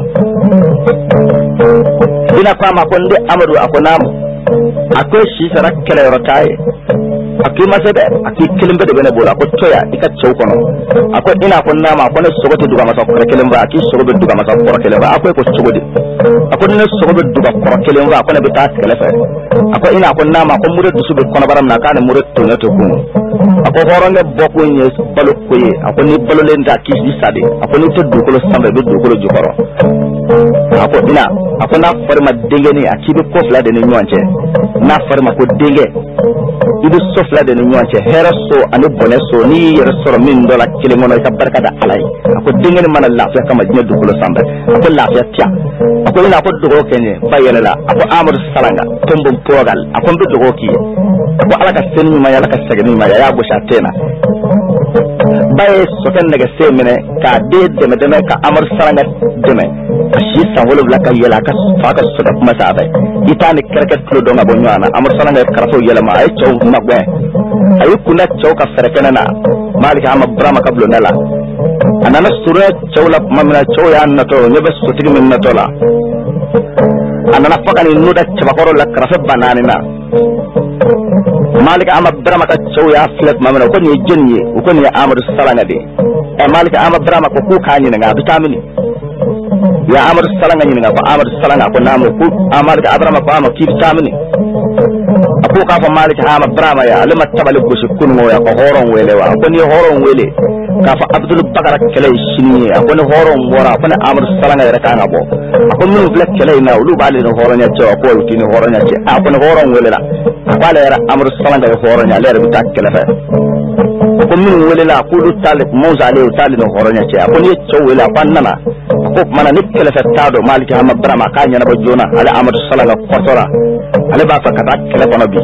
ina pa ma konde Amadou akonam akwai shi sara kele rotaye akwai masebe akwai kilimbe de bene bola ko toya ika chew kono akwai ina ko nama ko ne sogote duga masa ko kilimba akwai sogobe duga masa ko kilimba akwai ko sogode akwai ne sogobe duga ko kilimba ko ne bita kele fe akwai ina ko nama ko mure dusube kono baram na kana mure to ne to ko akwai horonge bokku nye balu ko ye akwai ni balu len da ki di sade akwai ni to dukolo sambe be dukolo jukoro akwai ina akwai na farma dengeni akibe ko fla de ni nyonche na farma ko denge idu sofla de nyonche heraso ani boneso ni yersoro min dola kilingono ka barka da alai ko denge ni mana lafiya kama jinya dukulo sambe ko lafiya tiya ko ina ko dugo kenye bayela la ko Amadou Salanga tombum pogal ko ndo dugo ki ko alaka sen ma yala ka segni ma ya go shatena baye soken daga semene ka de de me ka Amadou Salanga deme shi sawolo la ka yela ka faka soda kuma sabe itani kerket klo donga bo nyana Amadou Salanga karato yela ma ay chow magwe ay kuna chow ka ferekena na malika ama brama kablo nala anana sura chow la mamna chow ya nato nyebe sotigi min nato la anana fakani nuda chabakoro la karafe banani na malika ama brama ka chow ya flet mamna ko ni jenye ko ni Amadou Salanga de e malika ama brama ko ku kani nga vitamini ya Amadou Salanga ni nga ko Amadou Salanga ko namu ku amalika abrama ko ama ki vitamini ako ka fa malika ama brama ya alima tabale ko shi kunno ya ko horon wele wa ko ni horon wele ka fa Abdul Bakar kele shini ako ni horon wora ko ni Amadou Salanga ya ka ngabo ako min flek kele na ulu bale no horon ya cewa ko yutini horon ya ce ako ni horon wele la bale ya Amadou Salanga ya horon ya le bi tak kele fa ko min wele la ko lu talib Moussa le talib no horon ya ce ako ni cewa wele fa nana ko mana ni kele fa tado malika ama brama ka nyana ba jona ala Amadou Salanga ko tora ale ba fa kata kele kono bi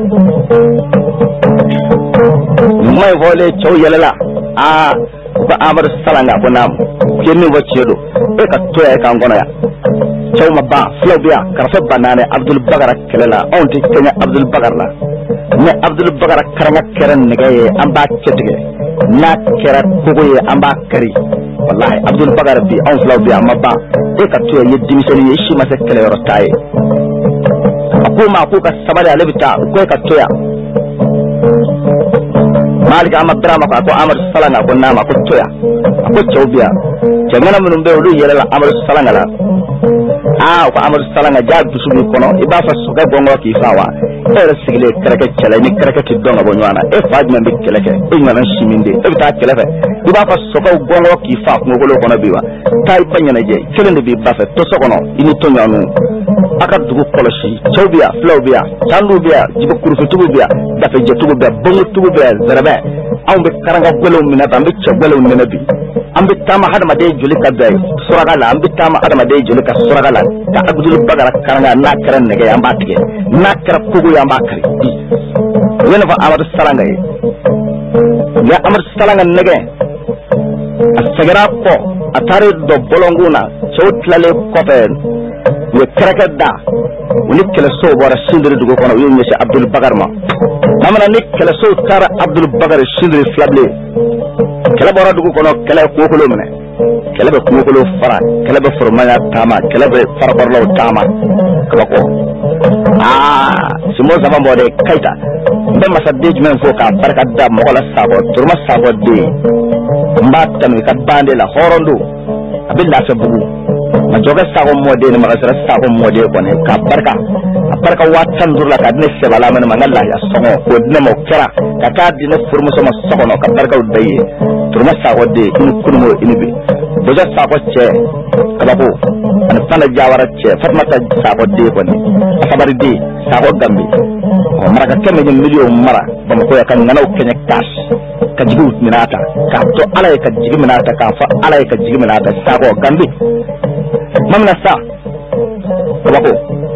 may vole chow yelela ah ko Amadou Salanga ko nam kemi waccedo e ka to e ka ngono ya chow ma ba flobia karfa banane Abdul Bakar kelela on ti kenya Abdul Bakar la ne Abdul Bakar karanga keren ne gaye amba cetige na kera bugoye amba kari wallahi Abdul Bakar bi on flobia ma ba e ka to ye dimisoni ye shi ma se kele rotaye ko ma ko ka sabale alebita ko ka to ya malik ama drama ko amar salanga ko nama ko toya ko chawbiya jangana munum be olu yela la amar salanga la ah ko amar salanga jaab subi kono iba fa suga bongo ki fawa ere sigile kreke chele ni kreke ti donga bo nyana e fajma be keleke e nyana shiminde e ta kelefe iba fa suga bongo ki fa ko golo kono biwa tay panyana je kelende bi bafe to sokono ini to nyanu aka dugu koloshi chawbiya flowbiya tandubiya jibu kurufu tububiya dafa je tububiya bongo tububiya zarabe ambe karanga golo minata ambe chagolo minabi ambe tama hada made juli kadai suragala ambe tama hada made juli ka suragala ka abdul bagara karanga nakran nege amba tige nakra kugu yamba kari wena fa amadu salanga ya amadu salanga nege asagara ko atare do bolonguna chawtlale kopen ye krakada woni kala so bora sindiri dugo kono yo nyesi abdul bagar ma namana nik kala so tara abdul bagar sindiri flable kala bora dugo kono kala kokolo mene kala be kokolo fara kala be formaya tama kala be farbarlo tama kala ko ah simo sama bode kaita be masadde men fo ka barka da mo la sabo turma sabo de mbatta mi ka bande la horondo abilla sa bugu ma joga sago mode ne magasara sago mode ko ne ka barka barka watan durla ka ne se bala man mangalla ya songo ko ne mo kera ka ka dina furmu sama sokono ka barka udaye turma sago de in kunmo inibi boja sago che kabako an tana jawara che fatmata sago de ko ne sabari de sago gambi o maraka kemme ni million mara bam ko ya kan nganaw kenya cash ka jigu minata ka to ala ka jigu minata ka fa ala ka jigu minata sago gambi mamna sa kabako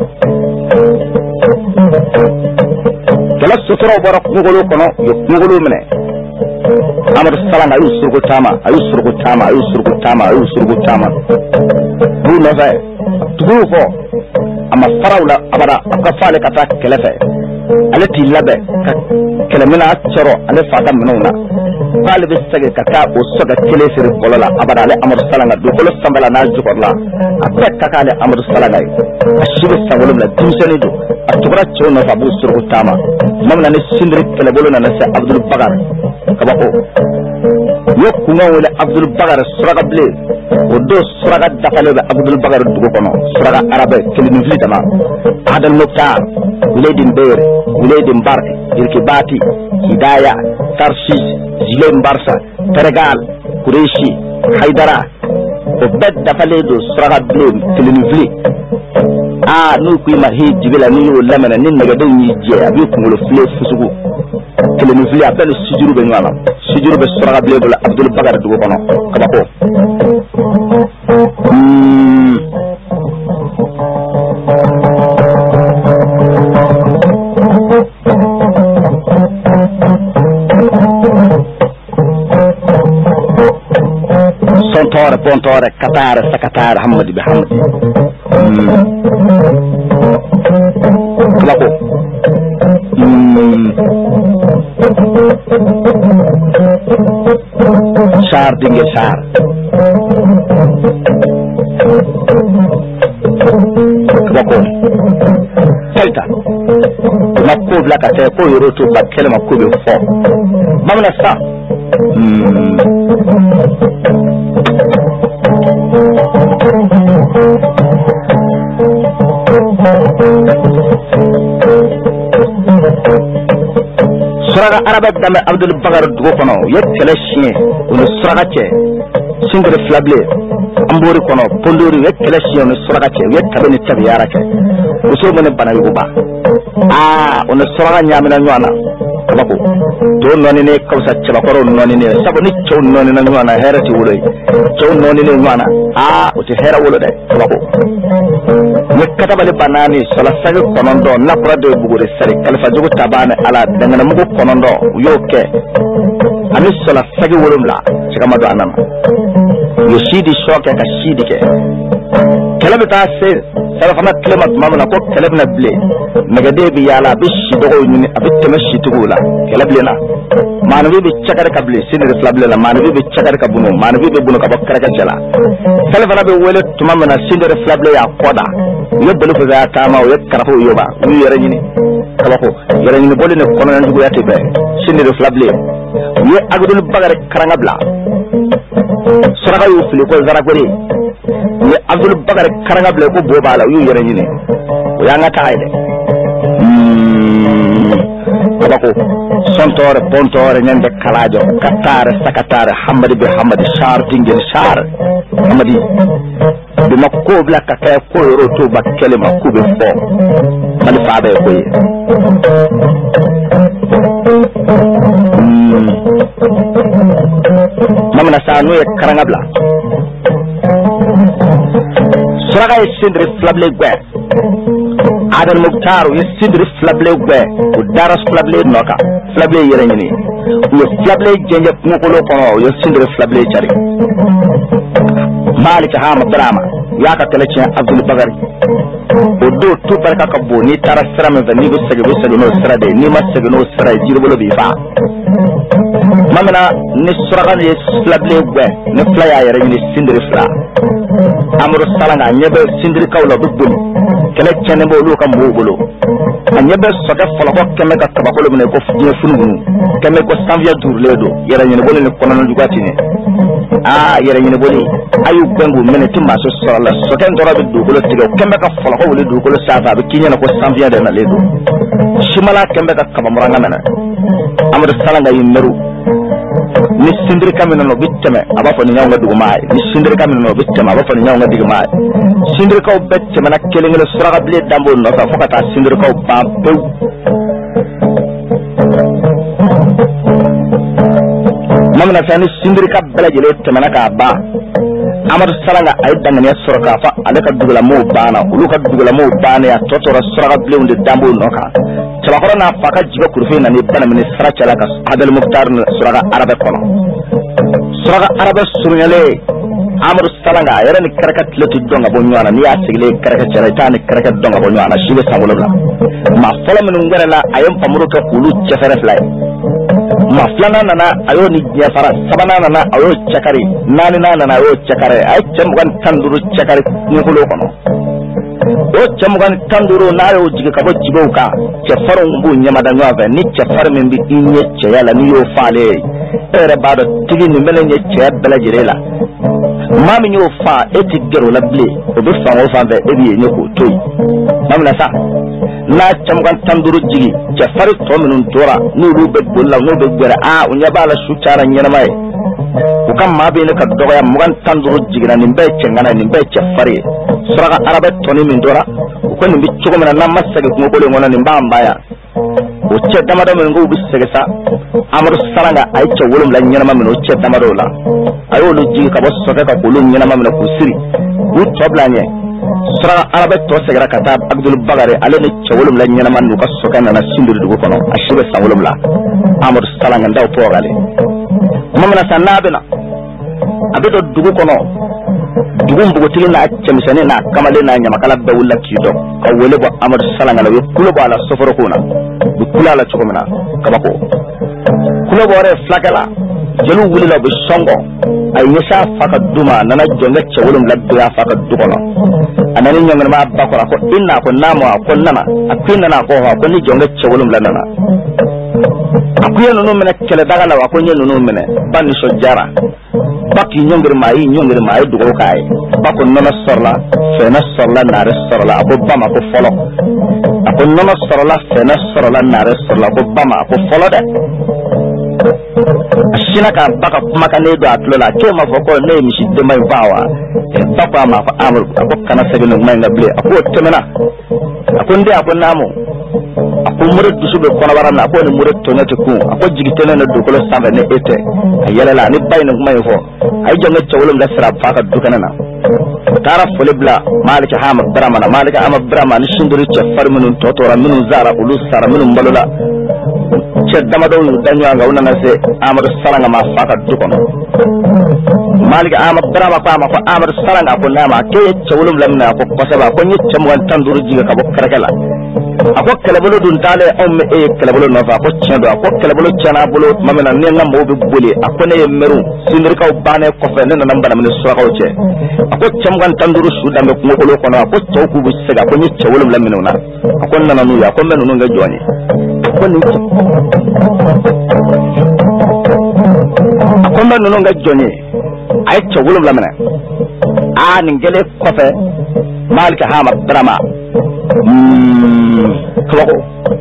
kala sotoro bara kungolo kono yo kungolo mene amar salanga ayu surgo tama ayu surgo tama ayu surgo tama ayu surgo tama bu no fa tugo ko ama farawla abara ka fale kata kelefe alati labe ka kelemina choro ale fata menuna fale be sege kaka o soga kelesere bolola abara ale amar salanga do bolo sambala na jukorla abek kaka ale amar salanga ashibe sangolum la dimseni do atubara chono fa bu surgo tama mamna ne sindri kele bolo na se abdul bagar kabako yo kuma wala abdul bagar suraga ble odo suraga dakale be abdul bagar dugo kono suraga arabe kelini flitama adal noktar wiledin beere wiledin bar irkibati hidaya tarshis zilem barsa tergal kureshi haidara o bed dakale do suraga ble kelini fli ah no kuima he jibela ni yo lamana nin naga den ni je abi kungulo fle fusugu keleni fli abel sujuru be nyala sujuru be suraga ble do abdul bagar dugo kono kabako mm sontore pontore katare sakatare hamadi be hamadi mm kabako mm sar dinge sar kabako telta makko blaka te ko yoro to bakele makko be fo mamna sa mm suraga arabe dame abdul bagar dugo kono yettele chien on suraga che singre flable ambori kono pondori yettele chien on suraga che yettabe ni tabi yara che uso mone bana yuba ah on suraga nyamina nywana kabako to noni ne kawsa chaba koro noni ne sabo ni chow noni na nywana herati wuloy chow noni ne nywana ah o te hera wulo de kabako ne katabale banani sala sage konondo na prado bugure sare kalfa jogo tabane ala dangana mugo konondo yoke ani sala sage wolumla chikamado anana yo sidi shoke ka sidi ke kalabe ta se sala fama klemat mamna ko kalabna ble megade bi yala bishi dogo ni abitte mashi tugula kalable na manabi bi chakar kable sinir flable la manabi bi chakar kabunu manabi bi bunu ka bakkara ka jala sala fana be wele tumamna sinir flable ya koda yebelu fa za tama o yekkara fo yoba wi yere ni kabako yere ni bolene kono nan dugo yate be sindiri flable ye Abdul Bakar karangabla saraka yu fili ko zarakore ye Abdul Bakar karangabla ko bobala yu yere nyine o yanga taayde abako sontore pontore nyande kalajo katare sakatare hamadi be hamadi shar dingel shar hamadi be makko bla ka kay ko roto ba kelema kube fo mali faabe ko yi mamna sanu e karangabla suraga e sindri flable gwe Adal Mukhtar ye sidri flable gwe o daras flable noka flable yere nyini ye flable jenje ngokolo kono ye sidri flable chari Malik Hama Drama yaka keleche Abdul Bakar o do tu barka kabbo ni tara sram ve ni go sege go sege no srade ni ma sege no sra jirbolo bi fa mamna ni suraga ye flable gwe ni flaya yere nyini sidri fla amru salanga nyebe sidri kawlo dubbul kele chene bo lu kam bolo anyebe soga folo ko keme ka tabakolo mene ko fuje funu keme ko sanvia durledo yera nyene bolo ne kono jugati ne ah yera nyene boli ayu bengu mene timma so sala so ken dora be du bolo tigo keme ka folo ko wole du bolo safa be kinyana ko sanvia de na ledo shimala keme ka kabamuranga mena amadu salanga yimeru ni sindiri kamina no bitteme abafo ni nyawga dugu maay ni sindiri kamina no bitteme abafo ni nyawga dugu maay sindiri kaw betteme nak kelengele suraga bile dambo no sa fokata sindiri kaw ba bew mamna fani sindiri ka bela jele teme naka ba amadu salanga ay dangane suraka fa alaka dugula mo bana uluka dugula mo bana ya totora suraga bile unde dambo no ka sabakoro na faka jiga kurfe na ni bana mini sara chala ka Adal Mukhtar suraga arabe kono suraga arabe surunyale amru salanga yara ni karakat letu donga bonyana ni asigle karakat chala tani karakat donga bonyana shibe samulula ma fola min ngara la ayam pamuru ka ulu chefere fly ma flana nana ayo ni jafara sabana nana ayo chakari nani nana ayo chakare ay chamgan tanduru chakari ngulo kono o chamgan tanduru nayo jige kabo jibouka che faro mbu nyamada nyave ni che farme mbi inye che yala ni yo fale ere bado tigi ni mele nye che bela jirela mami nyo fa eti gero la ble o be fa o fa be ebi nye ko toy mamna sa na chamgan tanduru jigi che faro to minun tora ni ru be bolla no be gera a unya bala su chara nyana mai ko kam ma be ne ka dogo ya mugan tanduru jigi na nimbe chengana nimbe che fari suraga arabe toni min dora ko ni bi chugo mena namma sege ko bole ngona ni mbamba ya o che damado men go bi sege sa amru saranga ay che wolum la nyana mamen o che damado la ayo lu jigi ka bo soga ka bolu nyana mamen ko siri u tobla nye suraga arabe to sege rakata Abdul Bakar ale ni che wolum la nyana man ko soga na sindiri dugo kono ashibe sa wolum la amru saranga ndaw pogale mamna sanabena abedo dugo kono dugum bugo tilina accemisane na kamale na nyamakala dawulla kido ka wele bo amadu salanga la kulo bo ala soforo kuna bu kula la chukomena kabako kulo bo re flagala jelu wulila bu songo ay yesa faka duma nana jonga chewulum labbe ya faka dukono anani nyangana ma bakora ko inna ko namo ko nana akwina na ko ko ni jonga chewulum la nana akuya no mena kele daga la ko nyenu no mena bani so jara baki nyongir mai nyongir mai dugo kai bako nono sorla fena sorla nare sorla ko bama ko folo ko nono sorla fena sorla nare sorla ko bama ko folo de ashina ka baka kuma ka ne do atlola ke ma foko ne mi shi de mai bawa e baba ma fa amur ko kana sabi no mai ngable ko temena ko ndi ko namu ko murid dusube kono waram ko ni murid to nyati ku ko jigitene na do ko lo sambe ne ete ayela la ni bayna ko may fo ay jonga tawlum la sira faka dukana na tara fulibla Malik Hama Drama na Malik Hama Drama ni shinduri che farminun totora minun zara ulu sara minun balula che damado danyo nga unana se Amadu Salanga ma faka dukono Malik Hama Drama pa ma ko Amadu Salanga ko nama ke tawlum lamna ko kosaba ko nyit cham wan tanduru jiga ka bo karakala ako kelebolo dun tale on e kelebolo no fa ko chendo ako kelebolo chana bolo mamena ne ngam bo boli ako ne meru sindir ka bane ko fe ne namba na min so ka o che ako chamgan tanduru su dambe ko ngolo kono ako chawku bu sega ko ni chawulum lamino na ako nana nu ya ko menu nga joni akoni akonda nunu nga jonye ay ca wolum la mena a ni ngele kofe malika hama drama mm kloko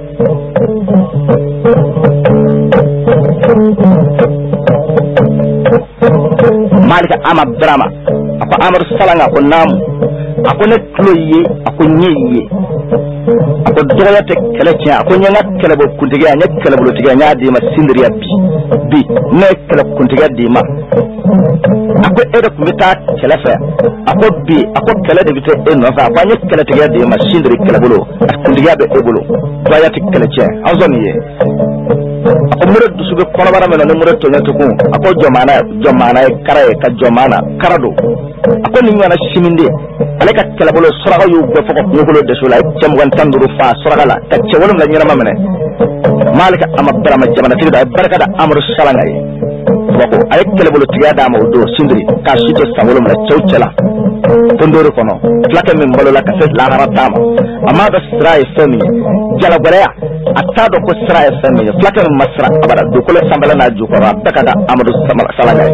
malika ama drama ako amar salanga ko nam ako ne kloyi ako nyiyi ako doya te kala ci ako nyanga kala bo kuntiga nya kala bo tiga nya di ma sindriya bi bi ne kala kuntiga di ma ako edo kumita kala fa ako bi ako kala de bite en no fa nya kala tiga di ma sindri kala bolo kuntiga be e bolo doya te kala ci azoni ye ako mure dusube kono bara mena mure to neto ko ako jomana jomana e karaye ka jomana karado ako ni wana siminde aleka kala bolo suraga yu go foko ngolo de sulay cem wan tanduru fa suraga la ka ce wolum la nyira mamene malika amabdara ma jamana tida baraka da amru salangay bako ay kala bolo tiya da ma do sindri ka shito sa wolum la cewcela tondoro kono flaka min bolo la ka ses la haratama amma da sray fami jala goreya atado ko sray fami flaka min masra abada do ko sambala na ju ko baraka da amru salangay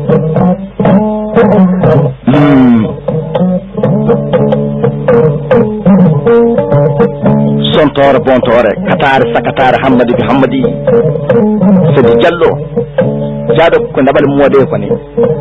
hmm sontore bontore katare sakatare hammadi bi hammadi sedi jallo jado ko ndabal mode ko ni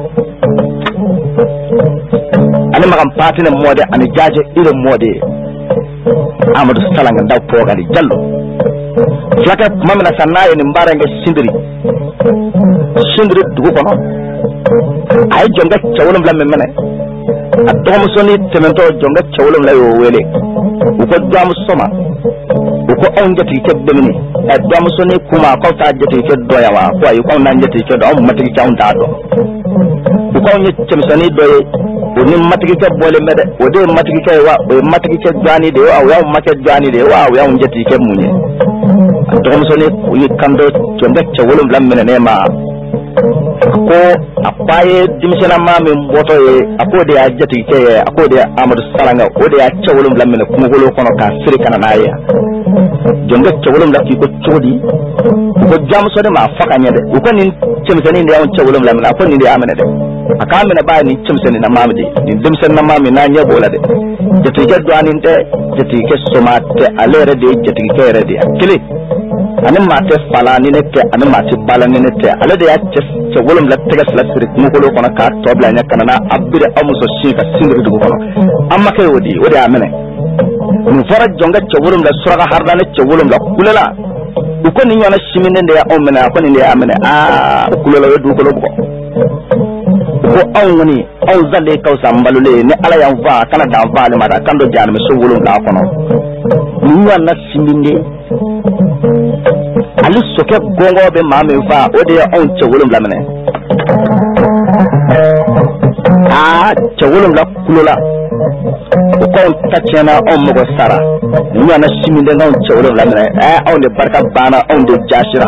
ani magam patina mode ani jaaje ire mode amadou salanga ndaw pogali jallo flaka mamna sannaye ni mbarange sindiri sindiri dugo kono ay jonga cawlum lamme mene adom soni temento jonga cawlum layo wele uko dam soma uko on jati ke demini adom soni kuma ko ta jati ke doyawa ko ay ko nan jati ke do matiki cawnta do uko on nyem soni doye oni matiki ke bole mede ode matiki ke wa o matiki ke jani de wa wa makke jani de wa wa on jati ke munye adom soni ko kando jonga cawlum lamme ne ma ko apaye dimisena mami mboto ye akode ya jati ke akode Amadou Salanga ode ya cewolum lamene kumugolo kono ka siri kana naye jonga cewolum la ki ko chodi ko jam so de ma faka nyede ko nin cemseni ndi on cewolum lamene ko ni ndi amene de akamene ba ni cemseni na mami de ni dimsen na mami na nyebo la de jati ke dwani de jati ke somate alere de jati ke rede kili anin mate fala ni ne te anin mate bala ni ne te ale de ya ce wolum la tegas la sirik mu ko kono ka tobla nya kanana abire amuso shi ka sindiri dugo kono amma kay wodi wodi amene mu fara jonga ce wolum la suraga harda ne ce wolum la kulela ko ni nyona shimine de ya omene ko ni de amene ah kulela wedu ko lobo ko awni aw zalle kaw sambalule ne ala yan va kana da vale mata kando janme so wolum la kono ni nyona shiminde ali soke gongo be mame fa ode on cewolum la mene ah cewolum la kulola ko ta chena on mo sara ni ana siminde ngon cewolum la mene eh on de barka bana on de jashira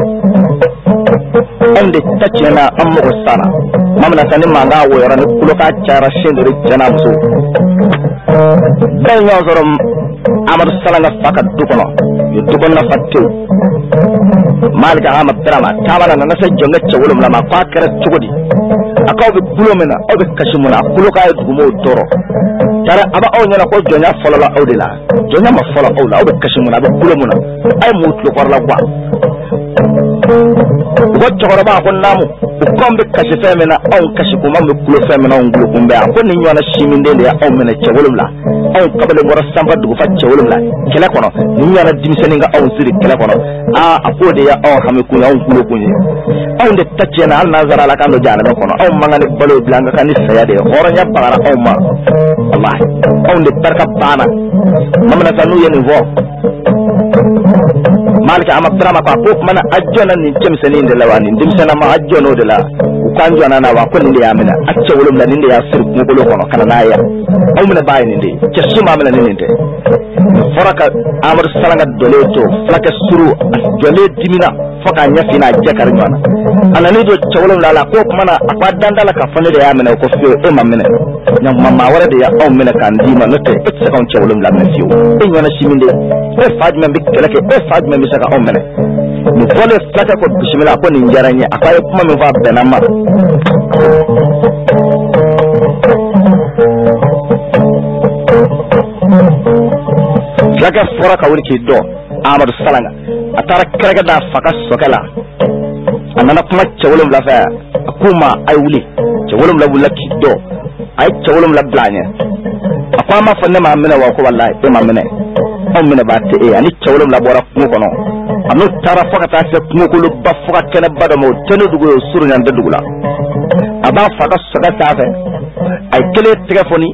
on de ta chena on mo sara mamna tani manga wo yoro ne kuloka chara shindiri jana muso ben yo zorom Amadou Salanga faka dukono yo dukonna fatte malika ama drama tabala na nasa jonga cewolum la ma kwa kere chugodi akaw be bulomena o be kashimuna kuloka ay dugumo toro tara aba o nyana ko jonya folola awdila jonya ma fola awla o be kashimuna be bulomuna ay mutlo korla kwa ko chogoro ba ko namu ko kombe kashi femena on kashi ko mamme kulo femena on gulo kumbe ko ni nyona shiminde le on mena cewolum la on kabale ngora samba dugu fa cewolum la kele kono ni nyona dimiseni nga on siri kele kono a akode ya on hame ku ya on gulo kunye on de tachena al nazara la kando jana be kono on mangane balo blanga kan sayade horo nya bagara on ma wallahi on de barka bana mamna kanu yeni vo malika ama drama pa ko mana ajjona ni cemseni de lawani dimsena ma ajjono de la kwanjo na wa ko ni ya mina acce wolum la ni ya sir ko ko kono kana na ya aw mina baye ni de ci suma mina ni de foraka amar salanga dole to flaka suru dole dimina foka nya fina jakar nyana anani do ci wolum la la ko mana akwa dandala ka fane de ya mina ko fiyo e mamina nyam mamma wara de ya aw mina kan dima note e ci kan ci wolum la mina fiyo e nyana siminde e fajme bi kelake e fajme mi saka aw mina ni vole flaka ko bismillah ko ni jaranye akwa kuma mi va benama Jaga fora ka wuri ke do Amadu Salanga atara keraga da faka sokala anana kuma cewolum la fa kuma ay wuli cewolum la wula ki do ay cewolum la blanya akwa ma fanne ma amena wa ko wallahi e ma amena o mena ba te e ani cewolum la bora ko kono anu tara faka ta se ko ko lu ba faka kene bado mo tene dugo suru nyan de dugula aba faka soka ta fa ay kele telefoni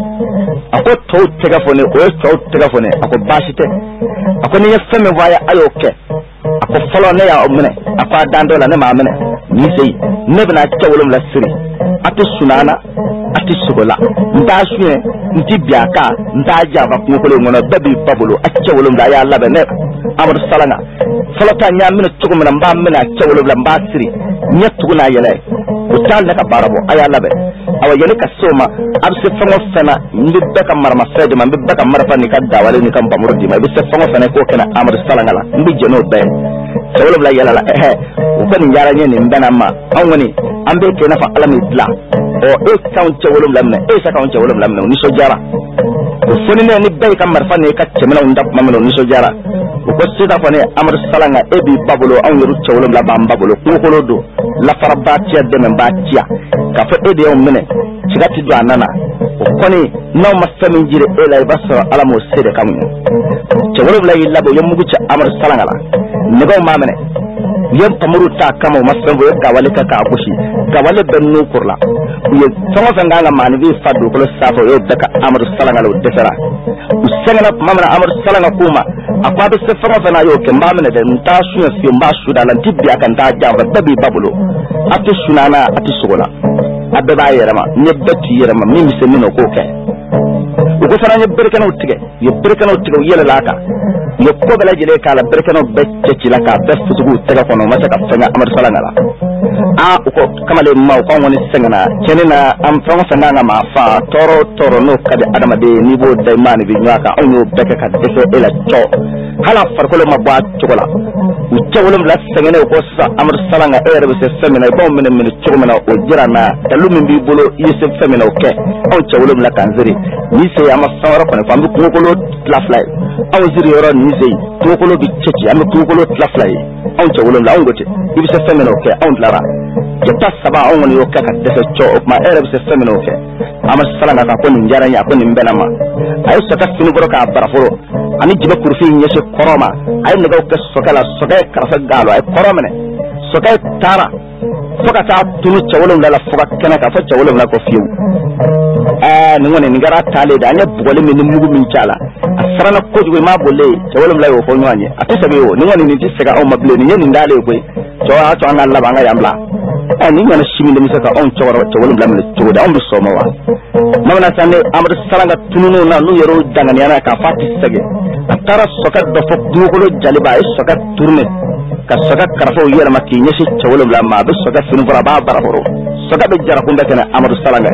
ako to telefoni o to telefoni ako bashite ako ni femme vaya ayoke ako folo ne ya omne ako dando la ne ma amene ni sey ne bana cewolum la siri ati sunana ati sugola nda suye nti biaka nda jaba ko ko ngona babi babulo acewolum la ya labe ne Amadu Salanga folo ta nya mina tugu mina mba mina cewolum la mba siri nyettu na yele o tal ne ka barabo aya labe awa yele ka soma abse fango fena ndi beka marma fede man beka marfa ni ka dawale ni kan bamurdi ma bise fango fena ko kana Amadu Salanga la mbi jeno be cewolum la yala la eh o ko ni yara nyeni mbana ma awoni ambe ke na fa alami dla o e kaun cewolum lamne e sa kaun cewolum lamne ni so jara o foni ne ni be ka marfa ni ka cemena ndap mamelo ni so jara o ko sita fone Amadu Salanga e bi babulo an yoru cewolum la bam babulo ko ko do la farbatia de men batia ka fa e de on mene cigati do anana o koni no ma famin jire e lay baso alamo sede kamu cewolum la yilla bo yamugu ci Amadu Salanga la ne go mamene yem tamuru ta kama masfan bo ga wale ka ka gushi ga wale benno kurla ye sama fanga nga mani bi fadu ko safo yo daka Amadu Salanga lo defera usengana mamana Amadu Salanga kuma akwa be se fanga fana yo ke mamene de nta suya fi mba suda lan tibia kan ta jamba babi babulo ati sunana ati sugola abbe ba yerama ne betti yerama mi se mino ko ke ko fana ne berkano tige ye berkano tige yele laka ye ko bela jele kala berkano becce ci laka bes futugu tega kono ma ka fanga Amadu Salanga la a ko kamale ma ko woni sengana kenina am fanga fanga nga ma fa toro toro no kade adama de niveau day mani bi nyaka on yo beke ka defe ela cho hala farko le ma ba chokola u cewolum la sengene ko sa Amadu Salanga e rebe se femina bo mene mene chomena o jirana talumi bi bolo yese femina o ke on cewolum la kanzeri ni se ama sawara ko ne fambi ko ko lo la fly aw ziri yoro ni se ko ko lo bi chechi am ko ko lo la fly on cewolum la on gote ibi se femina o ke on lara jetta saba on woni o ka ka defe cho ma e rebe se femina o ke Amadu Salanga ka ko ni njara nya ko ni mbelama ay so ka finu boro ka baraforo ani jibe kurfi nyese koroma ay ne ga ko sokala sokay karfa galo ay koromene sokay tara foka ta tunu cewolum la foka kana ka fa cewolum la ko fiu eh ni ngone ni gara tale da anya bugole min mugu min cala asrana ko jugo ma bolle cewolum la yo fo nyanye atisabe yo ni ngone ni tisega o mable ni nyeni ndale ko to a to an Allah ba nga yamla eh ni ngone shimi de misaka on ceworo cewolum la min to da on bi soma wa mamna sanne Amadu Salanga tununu na nu yero dangani ana ka fati sege atara sokat do fo dugolo jaliba ay sokat tourne ka sokat karafo yera makki nyesi cewolum la ma be sokat finu bara ba bara horo sokat be jara kunda kana Amadu Salanga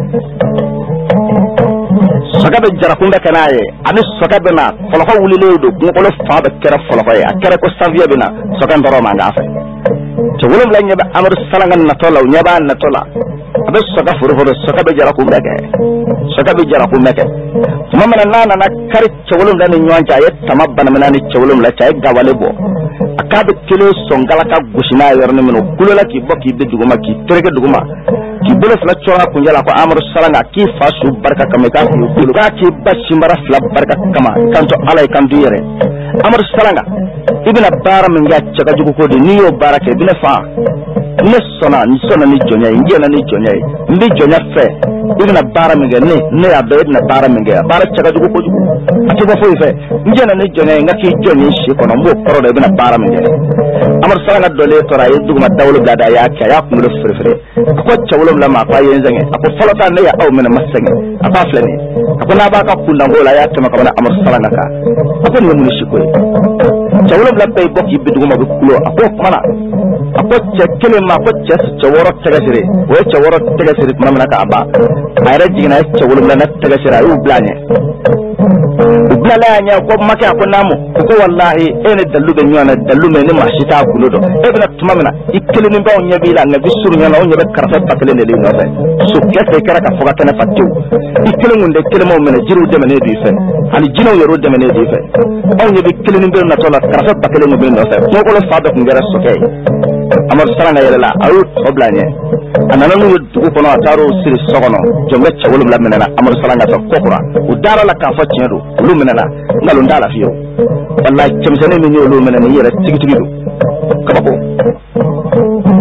sokat be jara kunda kana ye ani sokat be na folo ko wulile do ngolo fa be kera folo ko ya kera ko savia be na sokat ndoro ma nga fa cewolum la nyaba Amadu Salanga na tola nyaba na tola abe soka furu furu soka be jara kumbe ke soka be jara kumbe ke mamana nana na kari cewolum la ni nyanja ye tamabana mana ni cewolum la tay gawale bo akabe kilo songala ka gushina yorne mino kulola ki boki be duguma ki terege duguma ki bolo fla chora kunjala ko Amadu Salanga ki fasu barka kameka ki kulu ka ki bashimara fla barka kama kanto alay kandu yere Amadu Salanga ibina bara min ya chaka jugu ko de niyo barake ibina fa ne sona ni sona ni jonya ngi na ni jonya ndi jonya fe ibna bara minge ne ne ya be na bara minge bara chaga jugo ko jugo ati ba fo fe ngi na ni jonya ngaki jonya shi kono mo poro de ibna bara minge amar sala dole to ra yedu ma dawlu gada ya ka ya ko ngol fere fere ko chawlum la ma fa yenzange ko folota ne ya aw mena masenge apa flani ko na ba ka kunda ngola ya kama kama amar sala ngaka ko ni mun shi ko chawlum la bay bok yibbi duguma be kulo ko mana ko chekkele ma ko ches chaworo tagasire wo chaworo tagasire mana ka aba ayra jigina chawlum la na tagasire ayu blanye ubla nya ko maka ko namu ko wallahi ene dalu be nyana dalu me ni mashita kulo do ebna tumamina ikkele ni bawo nyabi la ngabi suru nyana on nyabe karfa pakele ne le no fe so kete kara ka foga kana fatu ikkele ngunde kele mo mena jiru de mene di fe ani jino yoro de mene di fe on nyabe kele ni be na tola karfa pakele mo be no fe ko ko lo fado ngara sokay amar saranga yela la ayu oblanye anana nu dugu kono ataro siri sogono jonga chawulum la menana amar saranga to kokura udara la ka fa ciedo lu menana ngalo ndala fiyo wallahi chemsene mi ni lu menana yere tigi tigi do kabako